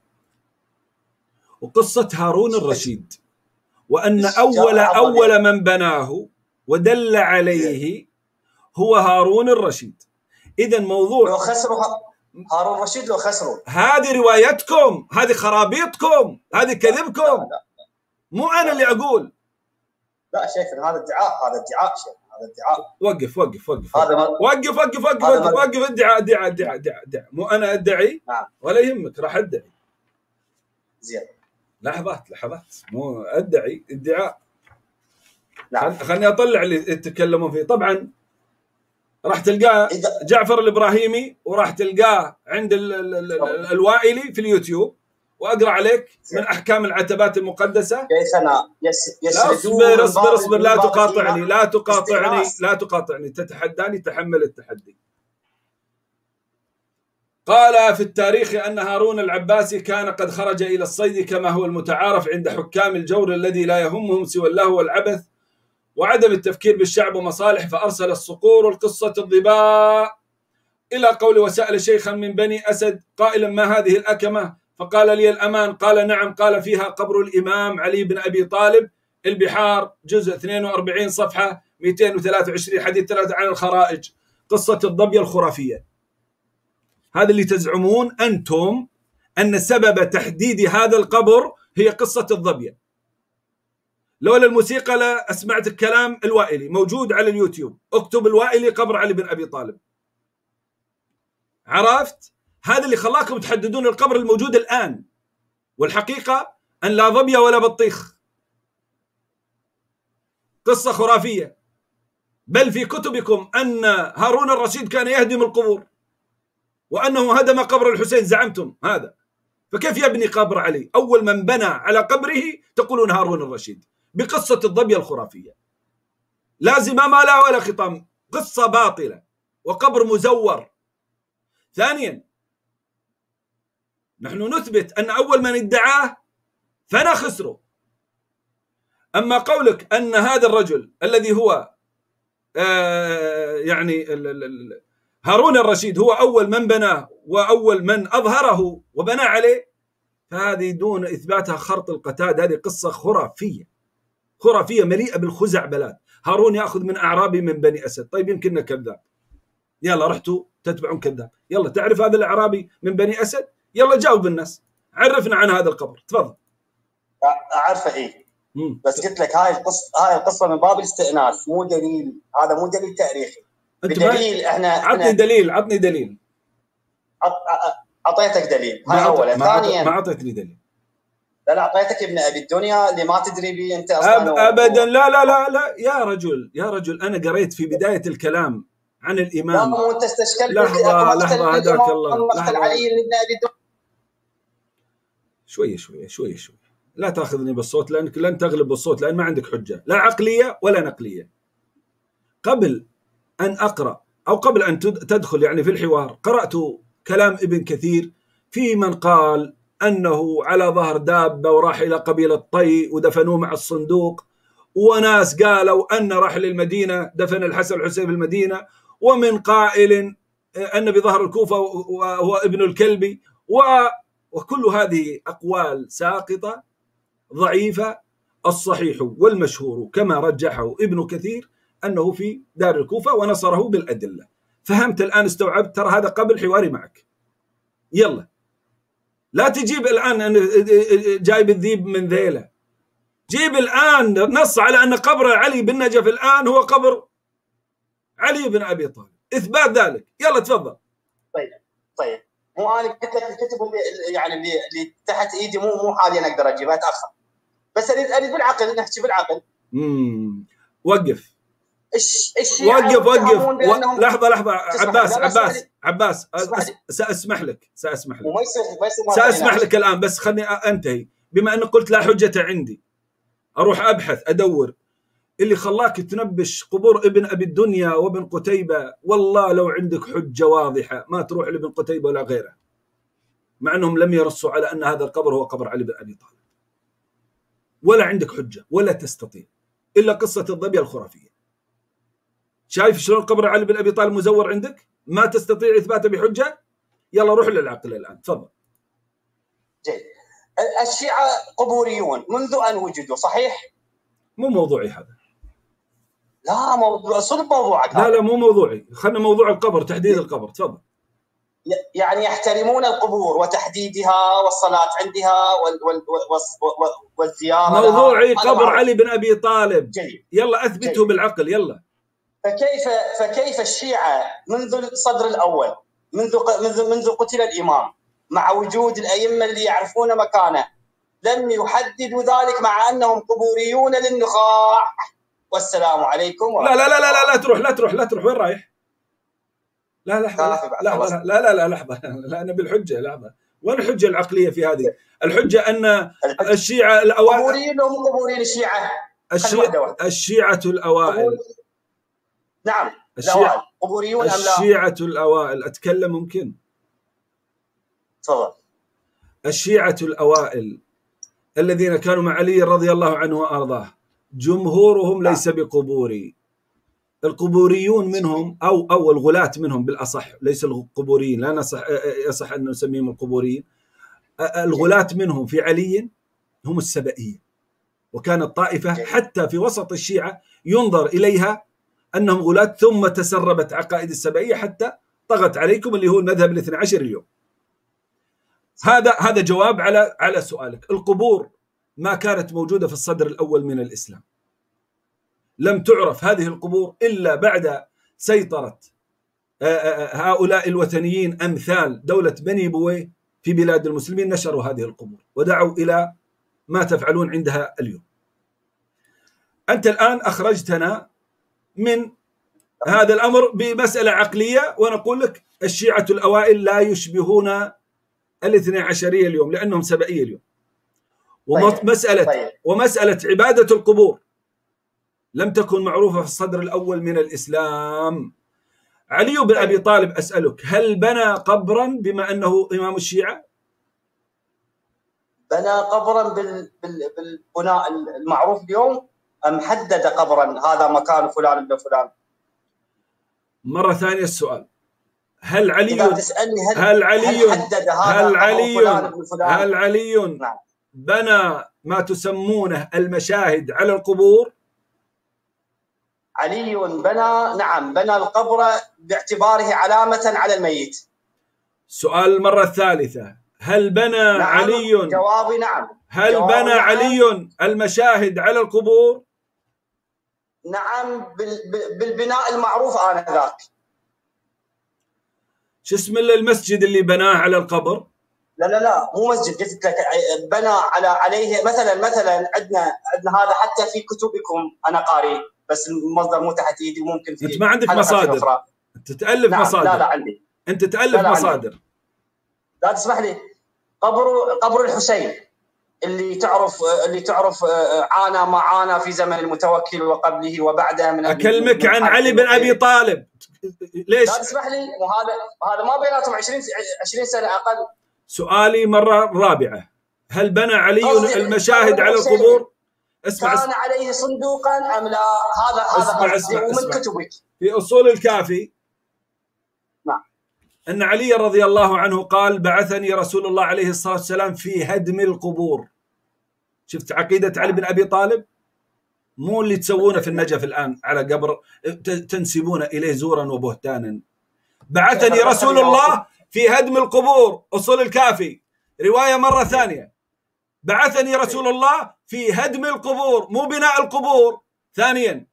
وقصة هارون الرشيد، وأن أول من بناه ودل عليه هو هارون الرشيد. إذا موضوع
لو خسروا هارون الرشيد، لو خسروا،
هذه روايتكم، هذه خرابيطكم، هذه كذبكم، مو أنا اللي أقول.
لا شيخ، هذا ادعاء، هذا ادعاء شيخ، هذا ادعاء.
وقف وقف وقف
هذا
وقف وقف وقف وقف وقف. ادعاء ادعاء ادعاء ادعاء، مو أنا أدعي.
نعم.
ولا يهمك، راح أدعي.
زين.
لحظات، مو أدعي، ادعاء.
نعم.
خلني أطلع اللي يتكلمون فيه. طبعا راح تلقاه جعفر الإبراهيمي، وراح تلقاه عند الوائلي في اليوتيوب، وأقرأ عليك من أحكام العتبات المقدسة.
شيخنا
اصبر، لا تقاطعني، تتحداني، تحمل التحدي. قال في التاريخ أن هارون العباسي كان قد خرج إلى الصيد كما هو المتعارف عند حكام الجور الذي لا يهمهم سوى اللهو والعبث وعدم التفكير بالشعب ومصالح، فأرسل الصقور والقصة الظباء إلى قول وسأل شيخا من بني أسد قائلا ما هذه الأكمة؟ فقال لي الأمان. قال نعم. قال فيها قبر الإمام علي بن أبي طالب، البحار، جزء 42 صفحة 223، حديث 3 عن الخرائج، قصة الظبية الخرافية. هذا اللي تزعمون أنتم أن سبب تحديد هذا القبر هي قصة الظبية. لولا الموسيقى لا أسمعت الكلام الوائلي، موجود على اليوتيوب، اكتب الوائلي قبر علي بن أبي طالب. عرفت؟ هذا اللي خلاكم تحددون القبر الموجود الآن، والحقيقة أن لا ظبية ولا بطيخ، قصة خرافية. بل في كتبكم أن هارون الرشيد كان يهدم القبور، وأنه هدم قبر الحسين، زعمتم هذا. فكيف يبني قبر علي؟ أول من بنى على قبره تقولون هارون الرشيد بقصة الظبية الخرافية، لا زمام لا ولا خطام، قصة باطلة وقبر مزور. ثانيا، نحن نثبت أن أول من ادعاه فأنا خسره. أما قولك أن هذا الرجل الذي هو يعني هارون الرشيد هو أول من بناه وأول من أظهره وبنى عليه، فهذه دون إثباتها خرط القتاد. هذه قصة خرافية مليئة بالخزعبلات. هارون يأخذ من أعرابي من بني أسد. طيب يمكننا كذاب، يلا رحتوا تتبعون كذاب. يلا تعرف هذا الأعرابي من بني أسد؟ يلا جاوب الناس، عرفنا عن هذا القبر، تفضل.
أعرفه إيه، بس قلت لك هاي القصة من باب الاستئناس، مو دليل، هذا مو دليل تاريخي. بدليل
عطني دليل.
أعطيتك دليل، هاي أولا. ثانيا
ما أعطيتني دليل.
لا أعطيتك ابن أبي الدنيا اللي ما تدري به أنت أصلا.
أبدا لا يا رجل أنا قريت في بداية الكلام عن الإمام.
لا أنت استشكلت.
لحظة هداك الله.
مقتل علي بن أبي
الدنيا. شوية لا تأخذني بالصوت، لأنك لن تغلب بالصوت، لأن ما عندك حجة لا عقلية ولا نقلية. قبل أن أقرأ أو قبل أن تدخل يعني في الحوار، قرأت كلام ابن كثير في من قال أنه على ظهر دابة وراح إلى قبيلة طي ودفنوه مع الصندوق، وناس قالوا أن راح للمدينة دفن الحسن والحسين في المدينة، ومن قائل أن بظهر الكوفة وهو ابن الكلبي، وكل هذه أقوال ساقطة ضعيفة. الصحيح والمشهور كما رجحه ابن كثير أنه في دار الكوفة ونصره بالأدلة. فهمت الآن؟ استوعبت؟ ترى هذا قبل حواري معك. يلا لا تجيب الآن أن جايب الذيب من ذيله، جيب الآن نص على أن قبر علي بن نجف الآن هو قبر علي بن أبي طالب، إثبات ذلك. يلا تفضل.
طيب مو أنا قلت لك الكتب اللي تحت إيدي مو حاليا أقدر أجيبها، أتأخر، بس أريد بالعقل، نحكي بالعقل.
وقف لحظة عباس سأسمح لك الآن، بس خلني أنتهي. بما أنك قلت لا حجة عندي، أروح أبحث أدور. اللي خلاك تنبش قبور ابن أبي الدنيا وابن قتيبة، والله لو عندك حجة واضحة ما تروح لابن قتيبة ولا غيره، مع أنهم لم يرصوا على أن هذا القبر هو قبر علي بن أبي طالب، ولا عندك حجة ولا تستطيع إلا قصة الظبية الخرافية. شايف شلون قبر علي بن أبي طالب مزور عندك؟ ما تستطيع إثباته بحجة. يلا روح للعقل الآن، تفضل.
جيد. الشيعة قبوريون منذ أن وجدوا، صحيح؟
مو موضوعي هذا.
لا صلب موضوعك.
لا مو موضوعي، خلنا موضوع القبر، تحديد القبر. تفضل.
يعني يحترمون القبور وتحديدها والصلاة عندها والزيارة.
موضوعي قبر علي بن أبي طالب.
جيد.
يلا أثبته جيد. بالعقل يلا.
فكيف الشيعة منذ الصدر الأول، منذ قتل الإمام، مع وجود الأئمة اللي يعرفون مكانه، لم يحددوا ذلك مع أنهم قبوريون للنخاع؟ والسلام عليكم.
لا تروح وين رايح؟ لا لحظة لا أنا بالحجة لحظة. وين الحجة العقلية في هذه؟ الحجة أن الشيعة الأوائل
قبوريين هم قبوريين الشيعة.
الشيعة الأوائل.
نعم الأوائل قبوريون أم لا؟
الشيعة الأوائل أتكلم ممكن؟
تفضل.
الشيعة الأوائل الذين كانوا مع علي رضي الله عنه وأرضاه جمهورهم ليس بقبوري. القبوريون منهم أو الغلاة منهم بالأصح، ليس القبوريين، لا يصح أن نسميهم القبوريين. الغلاة منهم في علي هم السبئية، وكانت طائفة حتى في وسط الشيعة ينظر إليها أنهم غلاة، ثم تسربت عقائد السبئية حتى طغت عليكم، اللي هو المذهب الاثنى عشر اليوم. هذا جواب على سؤالك. القبور ما كانت موجودة في الصدر الأول من الإسلام، لم تعرف هذه القبور إلا بعد سيطرة هؤلاء الوثنيين أمثال دولة بني بويه في بلاد المسلمين. نشروا هذه القبور ودعوا إلى ما تفعلون عندها اليوم. أنت الآن أخرجتنا من هذا الأمر بمسألة عقلية، ونقول لك الشيعة الأوائل لا يشبهون الاثنى عشرية اليوم لأنهم سبئية اليوم. ومسألة عبادة القبور لم تكن معروفة في الصدر الأول من الإسلام. علي بن أبي طالب أسألك، هل بنى قبرا بما أنه إمام الشيعة؟
بنى قبرا بالبناء المعروف اليوم أم حدد قبرا هذا مكان فلان ابن فلان؟
مرة ثانية السؤال، هل علي
نعم.
بنى ما تسمونه المشاهد على القبور؟
علي بنى، نعم، بنى القبر باعتباره علامة على الميت.
سؤال المرة الثالثة، هل بنى علي؟
جوابي نعم.
هل بنى علي المشاهد على القبور؟
نعم، بالبناء المعروف آنذاك.
شو اسم المسجد اللي بناه على القبر؟
لا مو مسجد، قلت لك بنى عليه مثلا عندنا هذا حتى في كتبكم انا قاري، بس المصدر مو تحت ايدي، وممكن في
انت ما عندك مصادر، انت تألف
نعم.
مصادر.
لا عندي.
انت تألف مصادر عندي.
لا تسمح لي. قبر الحسين اللي تعرف عانى ما عانى في زمن المتوكل وقبله وبعده من
اكلمك عن علي بن ابي طالب. ليش؟
لا تسمح لي، وهذا ما بيناتهم 20 سنه اقل.
سؤالي مرة رابعة، هل بنى علي المشاهد على القبور؟
كان عليه صندوقا أم لا؟ هذا ومن كتبك
في أصول الكافي.
نعم.
أن علي رضي الله عنه قال: بعثني رسول الله عليه الصلاة والسلام في هدم القبور. شفت عقيدة علي بن أبي طالب؟ مو اللي تسوونه في النجف الآن على قبر تنسبون إليه زورا وبهتانا. بعثني رسول الله في هدم القبور، أصول الكافي رواية مرة ثانية. بعثني رسول الله في هدم القبور مو بناء القبور. ثانيا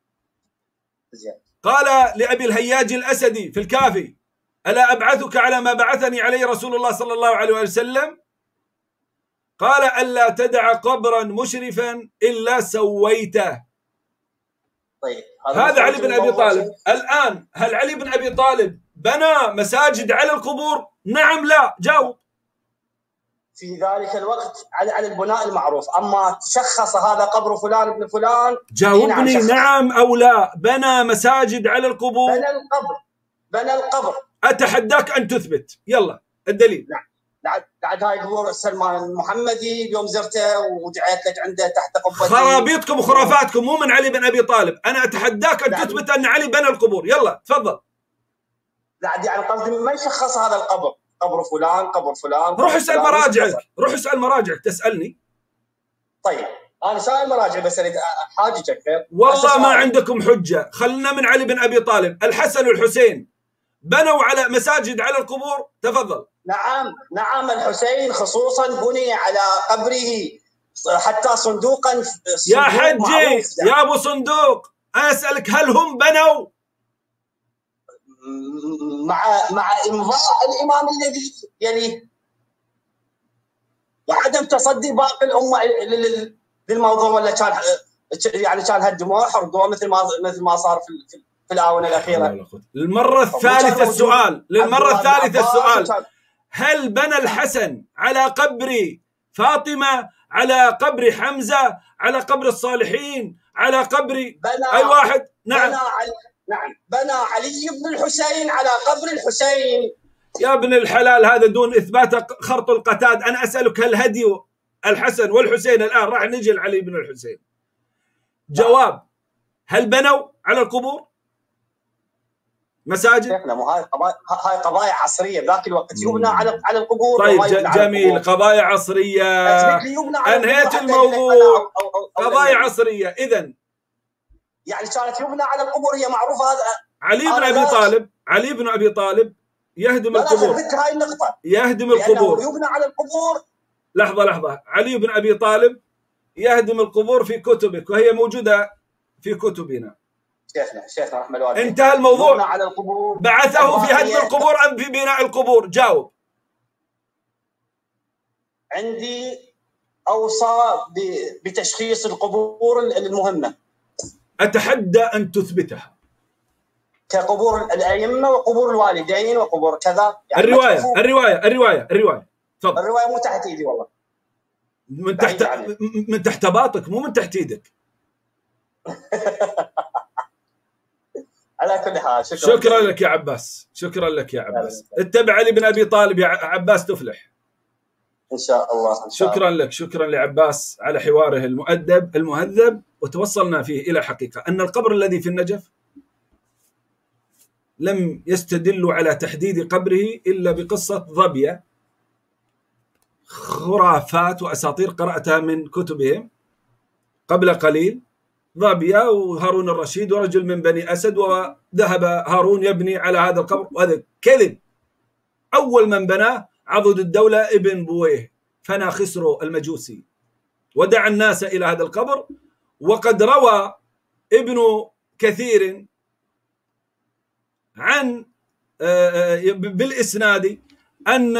قال لأبي الهياج الأسدي في الكافي: ألا أبعثك على ما بعثني عليه رسول الله صلى الله عليه وسلم؟ قال: ألا تدع قبرا مشرفا إلا سويته.
طيب
هذا علي بن أبي طالب. الآن هل علي بن أبي طالب بنى مساجد على القبور؟ نعم لا؟ جاوب.
في ذلك الوقت على البناء المعروف، أما تشخص هذا قبر فلان ابن فلان.
جاوبني نعم أو لا. بنى مساجد على القبور؟
بنى القبر.
أتحداك أن تثبت. يلا الدليل.
نعم. بعد هاي قبور سلمان المحمدي اليوم زرته ودعيت لك عنده تحت قبته.
خرابيطكم وخرافاتكم مو من علي بن أبي طالب. أنا أتحداك أن تثبت أن علي بنى القبور. يلا تفضل.
لا يعني قصدي من شخص هذا القبر؟ قبر فلان، قبر فلان.
روح اسأل مراجعك، روح اسأل مراجعك تسألني.
طيب انا سائل مراجع بس اريد حاجتك.
والله ما عندكم حجه. خلنا من علي بن ابي طالب. الحسن والحسين بنوا على مساجد على القبور. تفضل.
نعم الحسين خصوصا بني على قبره حتى صندوقا.
يا حجي يا ابو صندوق، انا اسالك هل هم بنوا
مع امضاء الامام الذي يليه وعدم تصدي باقي الامه للموضوع، ولا كان يعني كان هدموه حرقوه مثل ما صار في الاونه الاخيره.
المره الثالثه السؤال، للمره الثالثه السؤال، هل بنى الحسن على قبر فاطمه، على قبر حمزه، على قبر الصالحين، على قبر اي واحد؟ نعم
بنى علي بن الحسين على قبر الحسين.
يا ابن الحلال، هذا دون اثبات خرط القتاد. انا اسالك هل هدي الحسن والحسين الان؟ راح نجي لعلي بن الحسين. جواب: هل بنوا على القبور مساجد؟
هاي قضايا عصريه، بذاك الوقت يبنى على القبور.
طيب جميل، قضايا عصريه، انهيت الموضوع. قضايا عصريه اذا
يعني كانت يبنى على القبور، هي معروفه. هذا
علي بن ابي طالب يهدم القبور.
هاي النقطه،
يهدم القبور،
يبنى على القبور.
لحظه، علي بن ابي طالب يهدم القبور في كتبك، وهي موجوده في كتبنا.
شيخنا رحمه الله،
انتهى الموضوع.
على القبور.
بعثه في هدم القبور ام في بناء القبور؟ جاوب.
عندي اوصى بتشخيص القبور المهمه.
اتحدى ان تثبتها.
كقبور الائمه وقبور الوالدين وقبور كذا يعني.
الروايه تفضل.
الروايه مو تحت ايدي والله،
من تحت باطك، مو من تحت ايدك.
على كل حال
شكرا لك يا عباس، شكرا لك يا عباس. اتبع علي بن ابي طالب يا عباس تفلح
ان شاء الله.
شكرا لك، شكرا لعباس على حواره المؤدب المهذب. وتوصلنا فيه الى حقيقه ان القبر الذي في النجف لم يستدلوا على تحديد قبره الا بقصه ظبيه، خرافات واساطير قراتها من كتبهم قبل قليل. ظبيه وهارون الرشيد ورجل من بني اسد، وذهب هارون يبني على هذا القبر، وهذا كذب. اول من بناه عضد الدوله ابن بويه، فنى خسرو المجوسي، ودعا الناس الى هذا القبر. وقد روى ابن كثير عن بالاسناد ان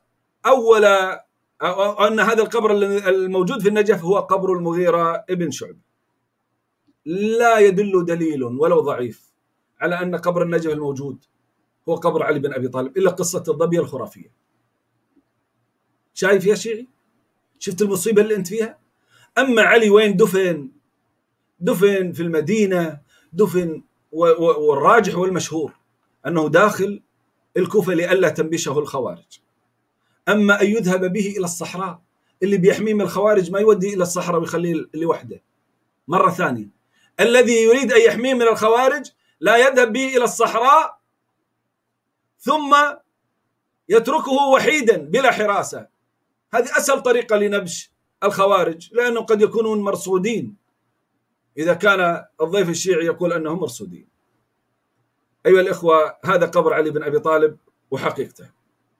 ان هذا القبر الموجود في النجف هو قبر المغيرة ابن شعبة. لا يدل دليل ولو ضعيف على ان قبر النجف الموجود هو قبر علي بن ابي طالب، الا قصه الظبيه الخرافيه. شايف يا شيعي؟ شفت المصيبه اللي انت فيها؟ اما علي وين دفن؟ دفن في المدينه، دفن والراجح والمشهور انه داخل الكوفه لئلا تنبشه الخوارج. اما ان يذهب به الى الصحراء، اللي بيحميه من الخوارج ما يودي الى الصحراء ويخليه لوحده. مره ثانيه، الذي يريد ان يحميه من الخوارج لا يذهب به الى الصحراء ثم يتركه وحيدا بلا حراسه. هذه اسهل طريقه لنبش الخوارج، لانه قد يكونون مرصودين اذا كان الضيف الشيعي يقول انهم مرصودين. ايها الاخوه، هذا قبر علي بن ابي طالب وحقيقته.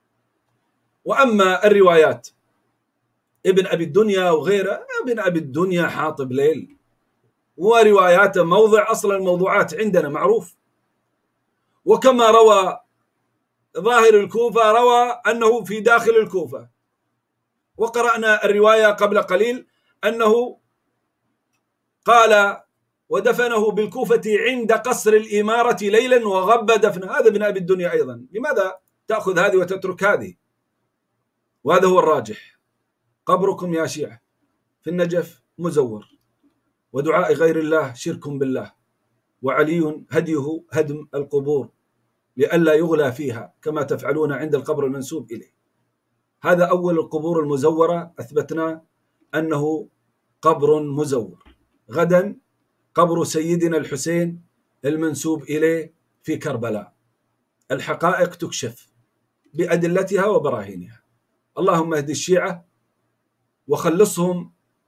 واما الروايات ابن ابي الدنيا وغيره، ابن ابي الدنيا حاطب ليل، ورواياته موضع اصلا الموضوعات عندنا معروف. وكما روى ظاهر الكوفه، روى انه في داخل الكوفه. وقرأنا الروايه قبل قليل انه قال ودفنه بالكوفه عند قصر الاماره ليلا وغب دفنه. هذا ابن ابي الدنيا ايضا. لماذا تاخذ هذه وتترك هذه؟ وهذا هو الراجح. قبركم يا شيعة في النجف مزور، ودعاء غير الله شرك بالله، وعلي هديه هدم القبور لئلا يغلى فيها كما تفعلون عند القبر المنسوب إليه. هذا أول القبور المزورة، أثبتنا أنه قبر مزور. غدا قبر سيدنا الحسين المنسوب إليه في كربلاء. الحقائق تكشف بأدلتها وبراهينها. اللهم اهد الشيعة وخلصهم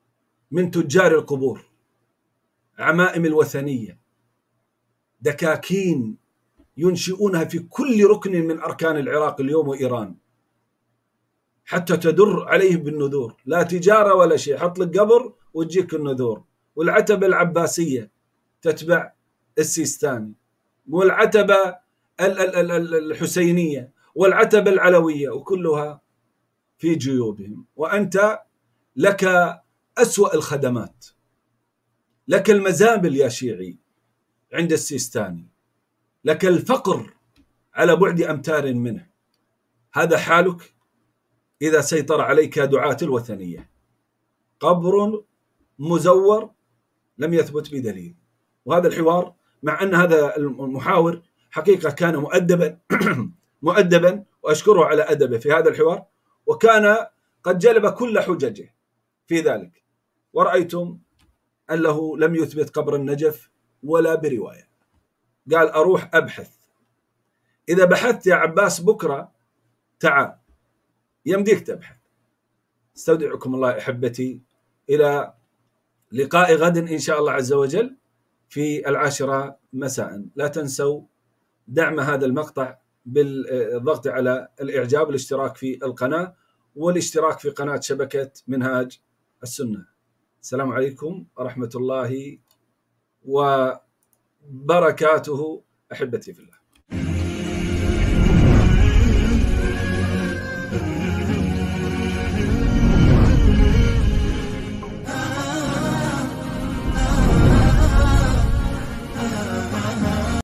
من تجار القبور، عمائم الوثنية، دكاكين ينشئونها في كل ركن من أركان العراق اليوم وإيران حتى تدر عليهم بالنذور، لا تجارة ولا شيء، حط لك قبر وتجيك النذور. والعتبة العباسية تتبع السيستاني، والعتبة الحسينية، والعتبة العلوية، وكلها في جيوبهم. وأنت لك أسوأ الخدمات، لك المزابل يا شيعي عند السيستاني، لك الفقر على بعد أمتار منه. هذا حالك إذا سيطر عليك دعاة الوثنية. قبر مزور لم يثبت بدليل. وهذا الحوار، مع أن هذا المحاور حقيقة كان مؤدبا وأشكره على أدبه في هذا الحوار، وكان قد جلب كل حججه في ذلك، ورأيتم أنه لم يثبت قبر النجف ولا برواية. قال أروح أبحث. إذا بحثت يا عباس بكرة تعال، يمديك تبحث. استودعكم الله أحبتي، إلى لقاء غد إن شاء الله عز وجل في 10 مساء. لا تنسوا دعم هذا المقطع بالضغط على الإعجاب، والاشتراك في القناة، والاشتراك في قناة شبكة منهاج السنة. السلام عليكم ورحمة الله وبركاته أحبتي في الله.